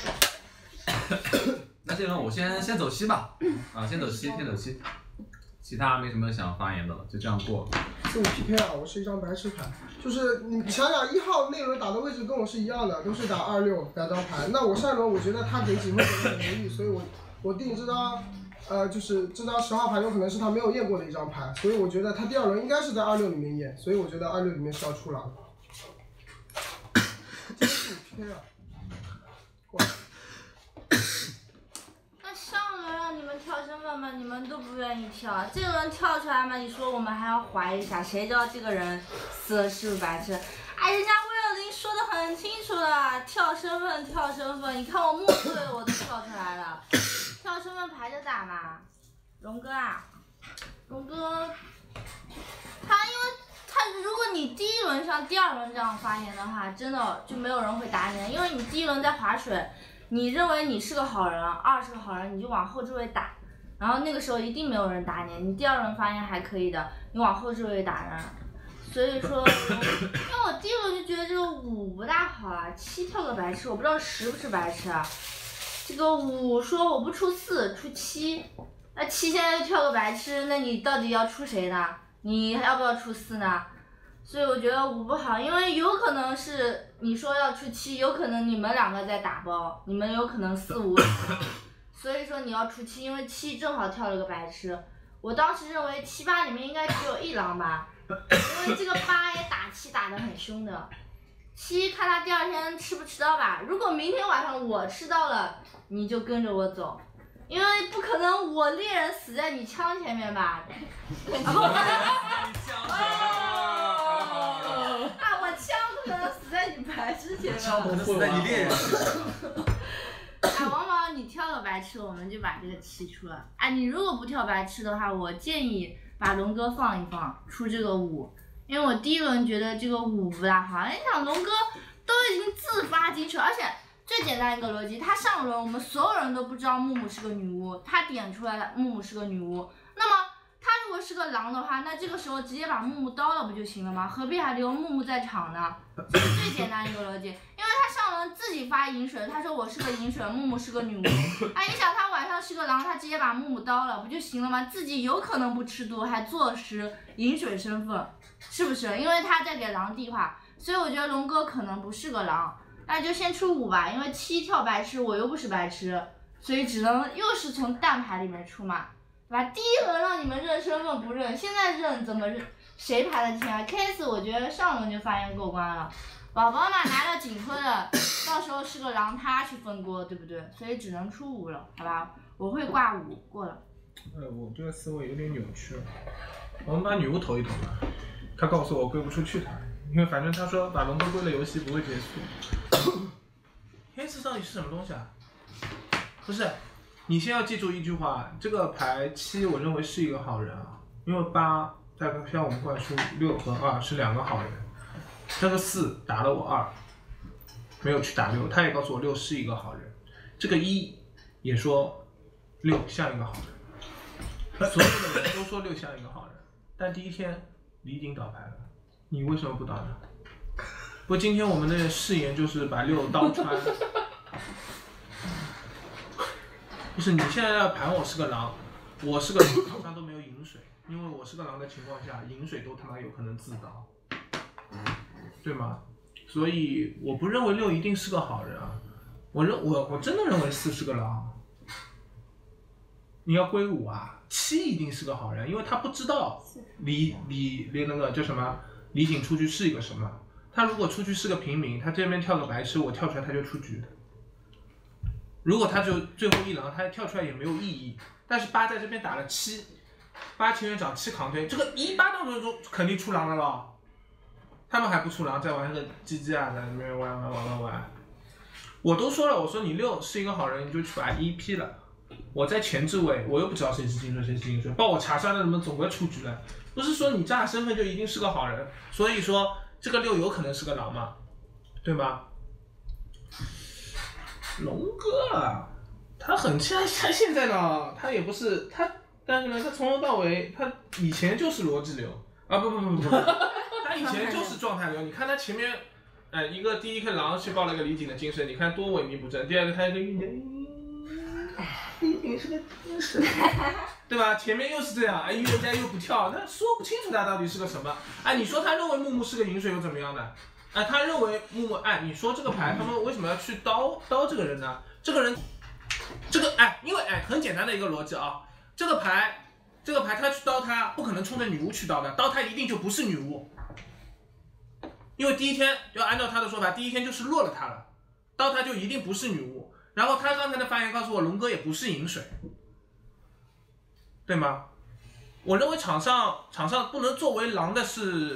那这轮我先先走七吧，啊，先走七，先走七。其他没什么想发言的了，就这样过。 四五 P K 啊，我是一张白痴牌，就是你想想一号那轮打的位置跟我是一样的，都是打二六两张牌。那我上一轮我觉得他给警徽给的很容易，所以我我定这张，呃，就是这张十号牌有可能是他没有验过的一张牌，所以我觉得他第二轮应该是在二六里面验，所以我觉得二六里面是要出狼。这是四五 P K 啊。过来。 上轮让你们跳身份嘛，你们都不愿意跳，这轮跳出来嘛，你说我们还要怀疑一下，谁知道这个人死的是不是白痴？哎，人家威尔林说的很清楚了，跳身份，跳身份，你看我默对我都跳出来了，跳身份排着打嘛。龙哥啊，龙哥，他因为他如果你第一轮像第二轮这样发言的话，真的就没有人会打你，因为你第一轮在划水。你认为你是个好人，二是个好人，你就往后置位打， 然后那个时候一定没有人打你，你第二轮发言还可以的，你往后就会打人。所以说，因为我第一轮就觉得这个五不大好啊，七跳个白痴，我不知道十不是白痴啊。这个五说我不出四，出七，那七现在又跳个白痴，那你到底要出谁呢？你要不要出四呢？所以我觉得五不好，因为有可能是你说要出七，有可能你们两个在打包，你们有可能四五。所以说你要出七，因为七正好跳了个白痴。我当时认为七八里面应该只有一狼吧，因为这个八也打七打得很凶的。七看他第二天吃不吃到吧，如果明天晚上我吃到了，你就跟着我走，因为不可能我猎人死在你枪前面吧？啊，我枪不可能死在你白痴前面， 枪不可能死在你猎人身上。 哎，王宝，你跳个白痴，我们就把这个七出了。哎，你如果不跳白痴的话，我建议把龙哥放一放，出这个五，因为我第一轮觉得这个五不大好。你想，龙哥都已经自发进去了，而且最简单一个逻辑，他上轮我们所有人都不知道木木是个女巫，他点出来了木木是个女巫，那么他如果是个狼的话，那这个时候直接把木木刀了不就行了吗？何必还留木木在场呢？这是最简单一个逻辑，因为他上轮自己发饮水，他说我是个饮水，木木是个女巫。哎，你想他晚上是个狼，他直接把木木刀了不就行了吗？自己有可能不吃毒，还坐实饮水身份，是不是？因为他在给狼递话，所以我觉得龙哥可能不是个狼，那就先出五吧，因为七跳白痴，我又不是白痴，所以只能又是从蛋牌里面出嘛。对吧？第一轮让你们认身份不认，现在认怎么认？谁排的天啊 ？K S 我觉得上轮就发言过关了，宝宝嘛拿了警徽了，到时候是个狼他去分锅，对不对？所以只能出五了，好吧？我会挂五过了。 呃，我这个思维有点扭曲了。我们把女巫投一投吧，他告诉我归不出去他，因为反正他说把龙哥归了游戏不会结束。K S 到底是什么东西啊？不是。你先要记住一句话，这个牌七我认为是一个好人啊，因为八在向我们灌输六和二是两个好人，这个四打了我二，没有去打六，他也告诉我六是一个好人，这个一也说六像一个好人，所有的人都说六像一个好人，但第一天李鼎倒牌了，你为什么不倒呢？不过今天我们的誓言就是把六刀穿。不是你现在要盘我是个狼，我是个狼，手上都没有饮水，因为我是个狼的情况下，饮水都他妈有可能自刀，对吗？所以我不认为六一定是个好人啊，我认我我真的认为四是个狼。你要归五啊，七一定是个好人，因为他不知道李李李那个叫什么李景出去是一个什么，他如果出去是个平民，他这边跳个白痴，我跳出来他就出局的。如果他就最后一狼，他跳出来也没有意义。但是八在这边打了七，八情愿找七扛推，这个一八当中就肯定出狼了咯。他们还不出狼，在玩那个鸡鸡啊，在那边玩玩玩玩玩。我都说了，我说你六是一个好人，你就去把一批了。我在前置位，我又不知道谁是金水谁是金水，报我查杀的人们总归出局了。不是说你炸身份就一定是个好人，所以说这个六有可能是个狼嘛，对吗？龙哥啊，他很像，他现在呢，他也不是他，但是呢，他从头到尾，他以前就是逻辑流啊，不不不不不，他以前就是状态流。你看他前面，哎，一个第一个狼去报了一个李景的精神，你看多萎靡不振；第二个他一个预言，李景是个精神，对吧？前面又是这样，哎，预言家又不跳，他说不清楚他到底是个什么。哎，你说他认为木木是个饮水又怎么样呢？哎，他认为木木，哎，你说这个牌，他们为什么要去刀刀这个人呢？这个人，这个哎，因为哎，很简单的一个逻辑啊，这个牌，这个牌他去刀他，不可能冲着女巫去刀的，刀他一定就不是女巫，因为第一天要按照他的说法，第一天就是落了他了，刀他就一定不是女巫。然后他刚才的发言告诉我，龙哥也不是饮水，对吗？我认为场上场上不能作为狼的是。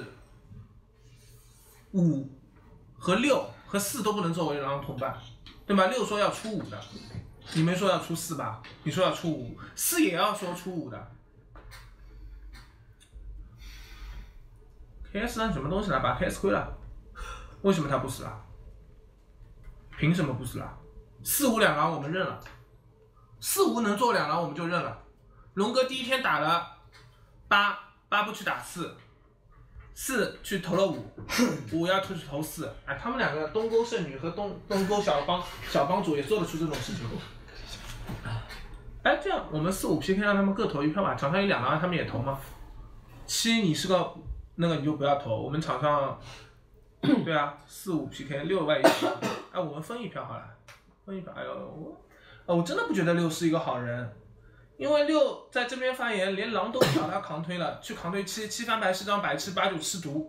五和六和四都不能作为狼同伴，对吧？六说要出五的，你没说要出四吧？你说要出五，四也要说出五的。K S 让什么东西来把 K S 归了？为什么他不死了？凭什么不死了？四五两狼我们认了，四五能做两狼我们就认了。 龙哥第一天打了八，八不去打四，四去投了五，五要去投四。哎，他们两个东沟圣女和东东沟小帮小帮主也做得出这种事情。哎，这样我们四五 P K 让他们各投一票吧，场上有两狼，他们也投吗？七你是个那个你就不要投，我们场上对啊四五 P K 六万一票，哎我们分一票好了，分一票。哎呦我，哦我真的不觉得六是一个好人，因为六在这边发言连狼都把他扛推了，去扛推七，七翻白是张白痴，八九吃毒。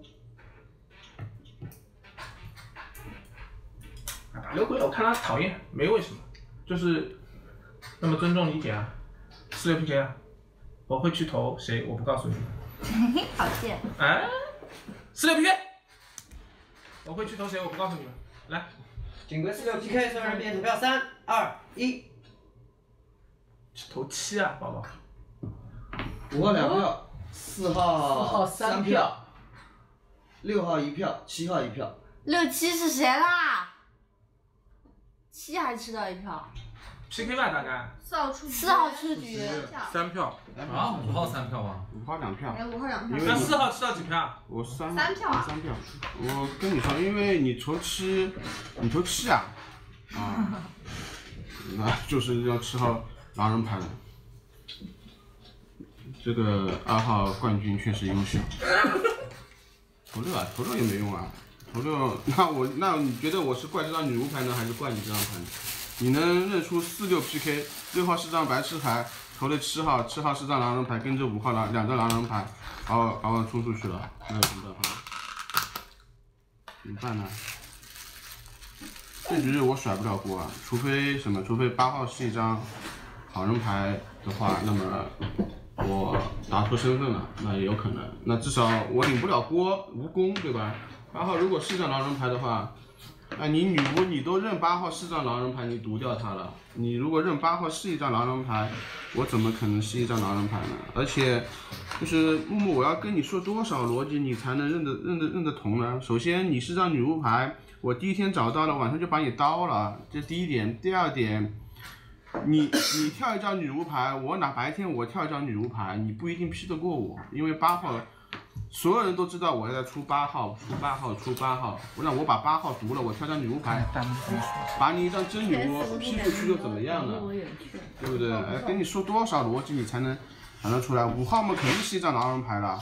打六鬼我看他讨厌，没为什么，就是那么尊重理解啊。四六 P K 啊，我会去投谁？我不告诉你们。 好贱。 哎，四六 P K， 我会去投谁？我不告诉你们。来， 警规四六 P K， 所有人闭眼投票，三二一。 投七啊，宝宝。 五号两票，四号四号三票， 六号一票，七号一票。 六七是谁啦？七还吃到一票。 P K 吧，大概。 四号出局。 四号出局。 三票。 啊，五号三票吗？ 五号两票。 哎，五号两票。 那四号吃到几票？ 我三三票啊。 三票。我跟你说，因为你投七，你投七啊，啊，那就是要吃好狼人牌的。这个二号冠军确实优秀。投六啊，投六也没用啊，投六，那我那你觉得我是怪这张女巫牌呢，还是怪你这张牌呢？你能认出四六 P K， 六号是张白痴牌，投了七号，七号是张狼人牌，跟着五号狼两张狼人牌，把我把我冲出去了，那怎么办？怎么办呢？这局我甩不了锅啊，除非什么？除非八号是一张好人牌的话，那么我打错身份了，那也有可能。那至少我领不了锅，无功，对吧？八号如果是张狼人牌的话。哎，你女巫你都认八号是张狼人牌，你毒掉他了。你如果认八号是一张狼人牌，我怎么可能是一张狼人牌呢？而且，就是木木，我要跟你说多少逻辑你才能认得认得认得同呢？首先，你是张女巫牌，我第一天找到了，晚上就把你刀了，这第一点。第二点，你你跳一张女巫牌，我哪白天我跳一张女巫牌，你不一定批得过我，因为八号。所有人都知道我在出八号，出八号，出八号。那我把八号读了，我跳张女巫牌，把你一张真女巫批出去又怎么样呢？对不对？哎，跟你说多少逻辑你才能想得出来？五号嘛，肯定是一张狼人牌了。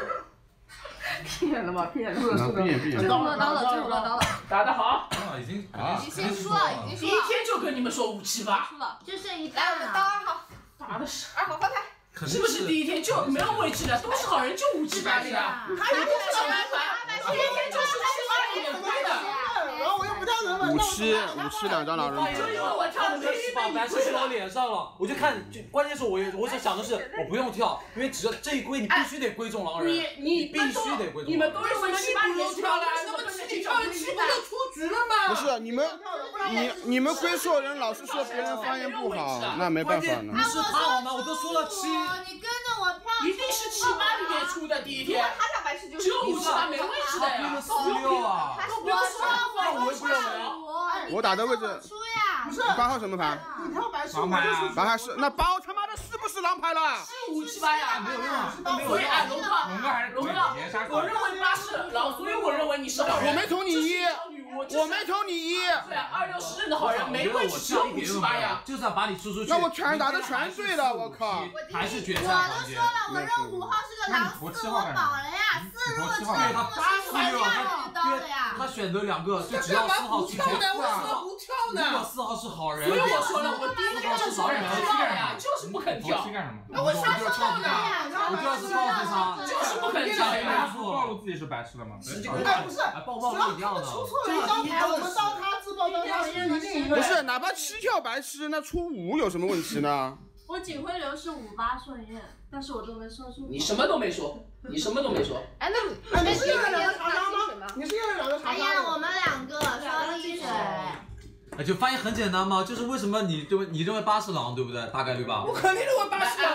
骗了吗？骗了。 是的，闭眼闭眼。 中了刀了，中了刀了。 打得好。 啊，已经啊， 已经输了，已经输了。 第一天就跟你们说五七八。 输了， 就剩一来，我们刀二号。 打的是。 二号翻牌。 是不是第一天就没有位置的，都是好人就五七八的呀？还有不是好人牌，第一天就是七八里面拍的。 然后我又不跳人了。 五七五七两张狼人牌。 就因为我跳的那七八白是说我脸上了，我就看，就关键是我我想想的是我不用跳，因为只要这一归你必须得归中狼人， 你你必须得归中。 你们都认为七八里面跳了，那么七跳了七不就出局了吗？ 不是你们，你你们归错人，老是说别人发言不好，那没办法呢。 不是他好吗？我都说了七。 你跟着我跳。 一定是七八里面出的第一天。 他跳白痴就是只有五七八没位置的呀。 四六啊。 我说我不认为。 我打的位置。 输呀。 不是。 八号什么牌？ 你跳白痴， 狼牌啊。 白牌是那八号他妈的是不是狼牌了？ 是五七八呀， 没有用啊。 所以按龙哥， 龙哥还是龙哥，我认为八是狼，所以我认为你是好人。 我没投你一，我没投你一。 对啊，二六是认的好人，没位置只有五七八呀。 就算把你出出去。 那我全打的全对了，我靠。 还是决赛环节。我都说了，我认五号是个狼，四我保了呀，四如果知道他四六他他选择两个，就只要四号出现。如果四号是好人， 所以我说了，我第一天就是人跳呀，就是不肯跳。 那我啥时候呢？ 我就要是告诉他， 就是不肯跳呀。 暴露自己是白痴了吗？ 哎，不是， 抱抱不一样的。 出错了一张牌，我们当他自爆当他是一定不是，哪怕七跳白痴，那出五有什么问题呢？ 我警徽流是五八顺验，但是我都没说出。 你什么都没说，你什么都没说。 哎，那你是又有两个茶渣吗？你是又有两个茶渣？ 哎呀，我们两个双一水。 哎，就发现很简单嘛，就是为什么你对你认为八是狼对不对？大概率吧。 我肯定认为八是狼了。 那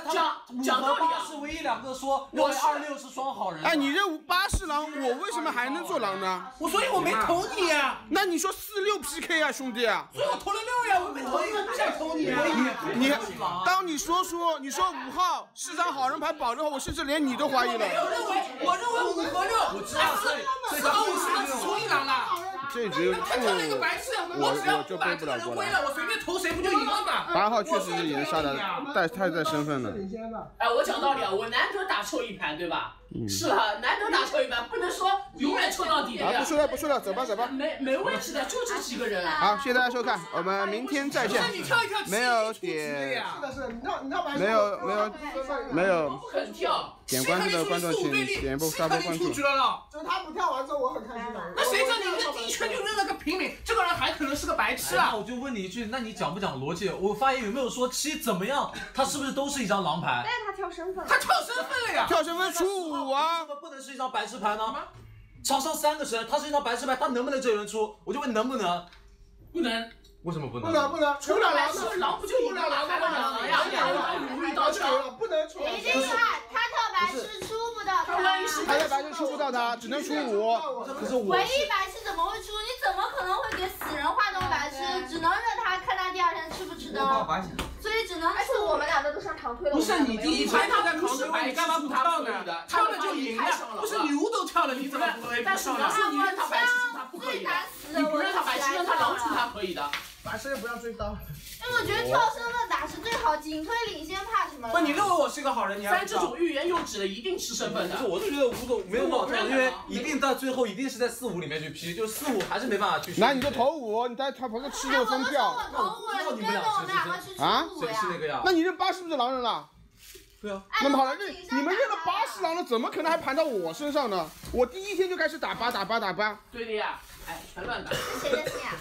讲五讲道理啊和八是唯一两个说认为二六是双好人。 哎，你认八是狼，我为什么还能做狼呢？ 我所以我没投你啊。 那你说四六 P K 啊，兄弟啊！ 所以我投了六呀，我没投你，我不想投你啊。 你当你说说你说五号是张好人牌保留后，我甚至连你都怀疑了。 我认为我认为五和六， 我知道，所以四和五是出一狼了。 这局他挑了一个白痴， 我只要我就不把这个背不了过来。 人归了，我随便投谁不就赢了嘛？ 八号确实是赢杀的带太带身份了。 哎，我讲道理啊，我难得打臭一盘，对吧？ 嗯是啊，难得打臭一盘，不能说永远臭到底的啊， 呀。 不说了不说了，走吧走吧。 没没问题的，就这几个人啊。 好，谢谢大家收看，我们明天再见。没有点， 是的是的，你跳你跳白没有没有没有不肯跳， 点关注的观众请点一波刷波关注。 就是他不跳完之后，我很开心的。 那谁知道你这第一圈就扔了个平民，这个人还可能是个白痴啊！ 那我就问你一句，那你讲不讲逻辑？我发言有没有说七怎么样？他是不是都是一张狼牌？ 但是他跳身份了。 他跳身份了呀！ 跳身份出五啊！ 为什么不能是一张白痴牌呢？场上三个神，他是一张白痴牌，他能不能这轮出？我就问能不能？ 不能。 为什么不能？ 不能不能， 除了白痴，狼不就赢了？还玩狼呀？无语到枪， 不能出。 你这个他跳白痴出不到他， 他的白痴出不到他，只能出五。 可是我唯一白痴怎么会出？你怎么可能会给死人画这种白痴？只能让他看他第二天吃不吃的，所以只能而且我们俩的都上长推了。 不是你第一盘他在扛推，你干嘛不跳呢？跳了就赢了，不是牛都跳了，你怎么不会？ 但是你要是你让他白痴出，他不可以的。你不让他白痴，让他狼出，他可以的。 白痴也不要追刀。 因为我觉得跳身份打是最好，仅推领先怕什么？ 不，你认为我是个好人，你还三这种欲言又止的一定吃身份的。 不是，我是觉得五种没有办法跳，因为一定到最后一定是在四五里面去 P， 就四五还是没办法去。 来，你就投五，你再他朋友吃肉分票。 我投五了，你跟着我们两个去出啊？ 五呀？ 谁是那个呀？ 那你认八是不是狼人了？ 对啊。 那么好了，认你们认了八是狼人，怎么可能还盘到我身上呢？我第一天就开始打八打八打八。 对的呀，哎，全乱打。 谁的心啊？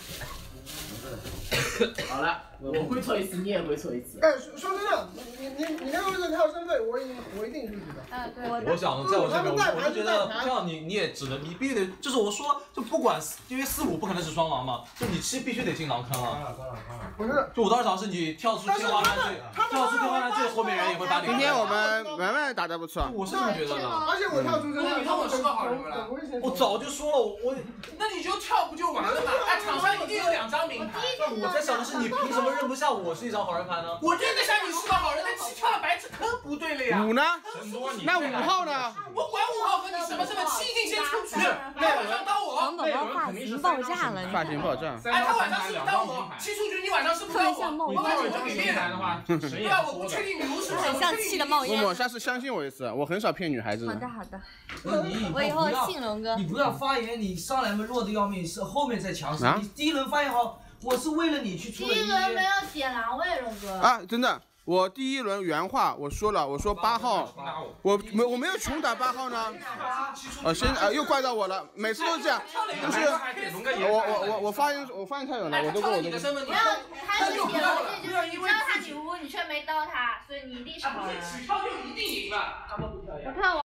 好了，我会错一次，你也会错一次。 哎，说说真的，你你你那个是跳身份，我一我一定出局的。 嗯，对。 我想在我这边，我就觉得这样你你也只能你必须得，就是我说就不管，因为四五不可能是双狼嘛，就你七必须得进狼坑了。 不是， 就我当时想是你跳出天花板最，跳出天花板最后面人也会把你。 今天我们文文打得不错。 我是这么觉得的。 而且我跳出身份， 你看我是个好人不啦？ 我早就说了，我那你就跳不就完了嘛？哎，场上一定有两张名牌。 我在想的是你凭什么认不下我是一张好人牌呢？ 我认得下你是个好人，但七跳了白痴坑不对了呀。 五呢？那五号呢？ 我管五号和你什么什么，七一定先出局，那晚上当我。 王宝宝发型爆炸了， 发型爆炸。 哎，他晚上是当我，七出局，你晚上是不当我？我把你给变的话，对吧？我不确定牛是不是。 很像气的冒烟。 默默，下次相信我一次，我很少骗女孩子的。 好的好的。 你我以后信龙哥。 你不要发言，你上来嘛弱的要命，是后面再强势。你第一轮发言好，我是为了你去出的。 第一轮没有点狼位，龙哥。 啊，真的。我第一轮原话我说了，我说八号，我没我没有穷打八号呢，呃，先呃又怪到我了，每次都是这样，就是我我我我发言我发言太远了，我都跟我都。 不要，他是点了，就是你知道他女巫，你却没刀他，所以你一定是好人。 只跳就一定赢了，他们不跳呀。 我看我。